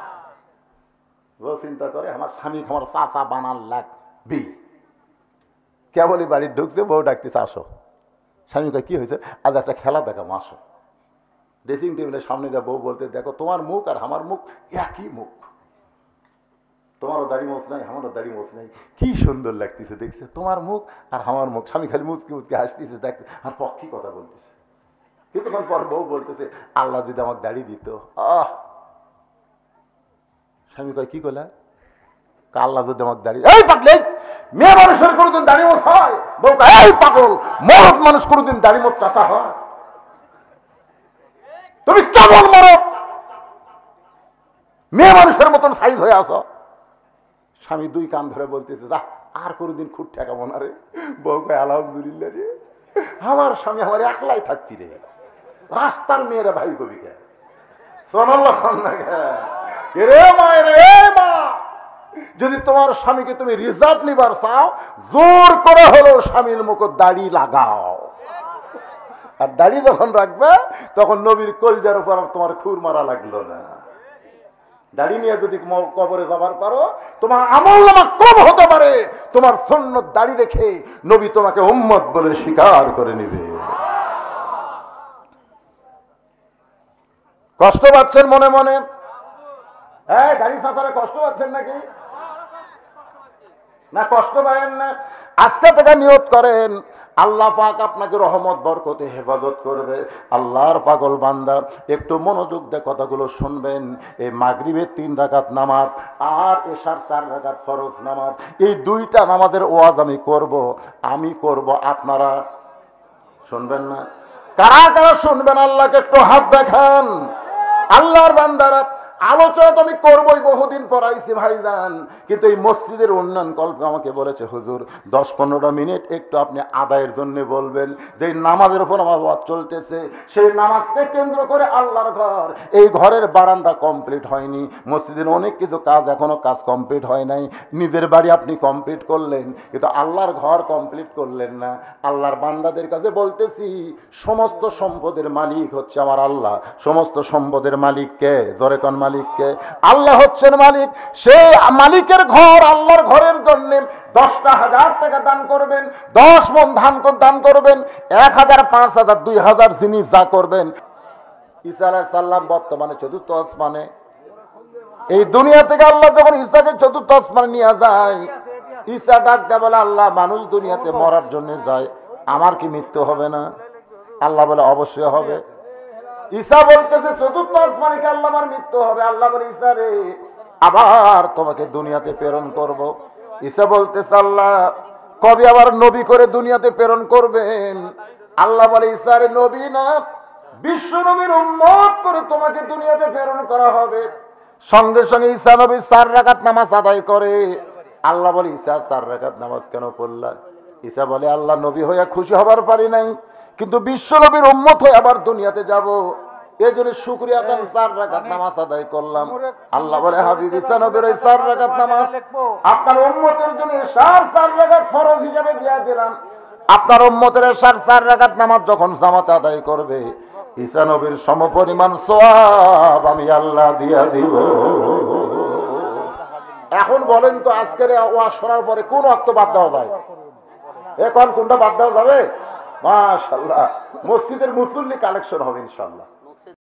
ও চিন্তা করে আমার স্বামী আমার চাচা বানার লাগবি। কেবলই বাড়ি ঢুকছে, বউ ডাকতেছে আসো। স্বামী কয়, কি হয়েছে? আজ একটা খেলা দেখাবো, আসো। ড্রেসিং টেবিলের সামনে যা বউ বলতে, দেখো তোমার মুখ আর আমার মুখ একই মুখ, তোমারও দাড়ি মোচ নাই, আমারও দাড়ি মোচ নাই, কি সুন্দর লাগতেছে দেখছে তোমার মুখ আর আমার মুখ। স্বামী খালি মুচকি মুচকি হাসতেছে, দেখ আর পক্ষী কথা বলতেছে। কিছুক্ষণ পর বউ বলতেছে, আল্লাহ যদি আমাকে দাড়ি দিত। স্বামী কয়, কি করলা? আল্লাহ যদি আমাকে দাড়ি, এই পাগল, মেয়ে মানুষের কোনোদিন দাড়ি মোচ হয়? বউ কয়, এই পাগল, মরদ মানুষ কোনোদিন দাড়ি মোচ চাচা হয়? তুমি কেমন মরদ, মেয়ে মানুষের মতন সাইজ হয়ে আসো। স্বামী 2 কান ধরে বলতেছে, যা আর কোনোদিন খুঁট ঠেকাবো না রে। বউ কয়, আলহামদুলিল্লাহ রে, আমার স্বামী আমার একলাই থাকতি রে, রাস্তার মেয়েরা ভাই কবি কে সোনাল্লাহ খান না কে রে মায়ের রে মা। যদি তোমার স্বামীকে তুমি রিজার্ভ নিবার চাও, জোর করে হলো স্বামীর মুখ দাড়ি লাগাও। আর দাড়ি যখন রাখবে তখন নবীর কলজার উপর তোমার খুর মারা লাগলো না। দাড়ি নিয়ে যদি কবরে যাবার পারো, তোমার আমলনামা কম হতে পারে। তোমার সুন্নত দাড়ি রেখে নবী তোমাকে উম্মত বলে স্বীকার করে নিবে। কষ্ট পাচ্ছেন মনে মনে? হ্যাঁ, দাড়ি চাচারা কষ্ট পাচ্ছেন নাকি? না, কষ্ট পাবেন না। আজকে থেকে নিয়ত করেন, আল্লাহ পাক আপনাকে রহমত বরকতে হেফাজত করবে। আল্লাহর পাগল বান্দা, একটু মনোযোগ দিয়ে কথাগুলো শুনবেন। এই মাগরিবের 3 রাকাত নামাজ আর এশার 4 রাকাত ফরজ নামাজ, এই 2টা নামাজের ওয়াজ আমি করব, আপনারা শুনবেন না? কারা কারা শুনবেন আল্লাহকে একটু হাত দেখান। আল্লাহর বান্দারা, আলোচনা তো আমি করবোই, বহুদিন পড়াইছি ভাইজান, কিন্তু এই মসজিদের উন্নয়ন কল্পে আমাকে বলেছে, হুজুর 10-15 মিনিট একটু আপনি আদায়ের জন্য বলবেন। যে নামাজের উপর আমার ওয়াজ চলতেছে, সেই নামাজকে কেন্দ্র করে আল্লাহর ঘর, এই ঘরের বারান্দা কমপ্লিট হয়নি, মসজিদের অনেক কিছু কাজ এখনো কাজ কমপ্লিট হয় নাই। নিজের বাড়ি আপনি কমপ্লিট করলেন, কিন্তু আল্লাহর ঘর কমপ্লিট করলেন না। আল্লাহর বান্দাদের কাছে বলতেছি, সমস্ত সম্পদের মালিক হচ্ছে আমার আল্লাহ। সমস্ত সম্পদের মালিক কে? জোরে কোন মালিককে? আল্লাহ হচ্ছেন মালিক। সেই মালিকের ঘর, আল্লাহর ঘরের জন্য 10,000 টাকা দান করবেন, 10 মণ ধান দান করবেন, 1000, 5000, 2000 জিনিস যা করবেন। ঈসা আলাইহিস সালাম বর্তমানে 4র্থ আসমানে। এই দুনিয়া থেকে আল্লাহ যখন ঈসাকে 4র্থ আসমানে নিয়ে যায়, ঈসা ডাক দেয়, বলে আল্লাহ, মানুষ দুনিয়াতে মরার জন্য যায়, আমার কি মৃত্যু হবে না? আল্লাহ বলে, অবশ্যই হবে। ঈসা বলতেছে 4র্থ আসমানে কি আল্লাহ আমার মৃত্যু হবে? আল্লাহ বলে, ঈসা রে, আবার তোমাকে দুনিয়াতে প্রেরণ করব। ঈসা বলতেছে, আল্লাহ কবে আবার নবী করে দুনিয়াতে প্রেরণ করবেন? আল্লাহ বলে, ঈসা রে, নবী না, বিশ্ব নবীর উম্মত করে তোমাকে দুনিয়াতে প্রেরণ করা হবে। সঙ্গে সঙ্গে ঈসা নবী 4 রাকাত নামাজ আদায় করে। আল্লাহ বলে, ঈসা 4 রাকাত নামাজ কেন পড়লা? ঈসা বলে, আল্লাহ নবী হইয়া খুশি হবার পারি নাই, কিন্তু বিশ্ব নবীর উম্মত হয়ে আবার দুনিয়াতে যাব, এই জন্য শুকরিয়া আদায় 4 রাকাত নামাজ আদায় করলাম। আল্লাহ বলে, হাবিব ঈসা নবীর ওই 4 রাকাত নামাজ আপনার উম্মতের জন্য 4 রাকাত ফরজ হিসেবে দিয়ে দিলাম। আপনার উম্মতের 4 রাকাত নামাজ যখন জামাতে আদায় করবে, ঈসা নবীর সমপরিমাণ সওয়াব আমি আল্লাহ দিয়া দিব। এখন বলেন তো, আজকের ওয়াজ শোনার পরে কোন ওয়াক্ত বাদ দেওয়া যায়? এখন কোনটা বাদ দেওয়া যাবে? মাশাআল্লাহ, মসজিদের মুসল্লি কালেকশন হবে ইনশাআল্লাহ।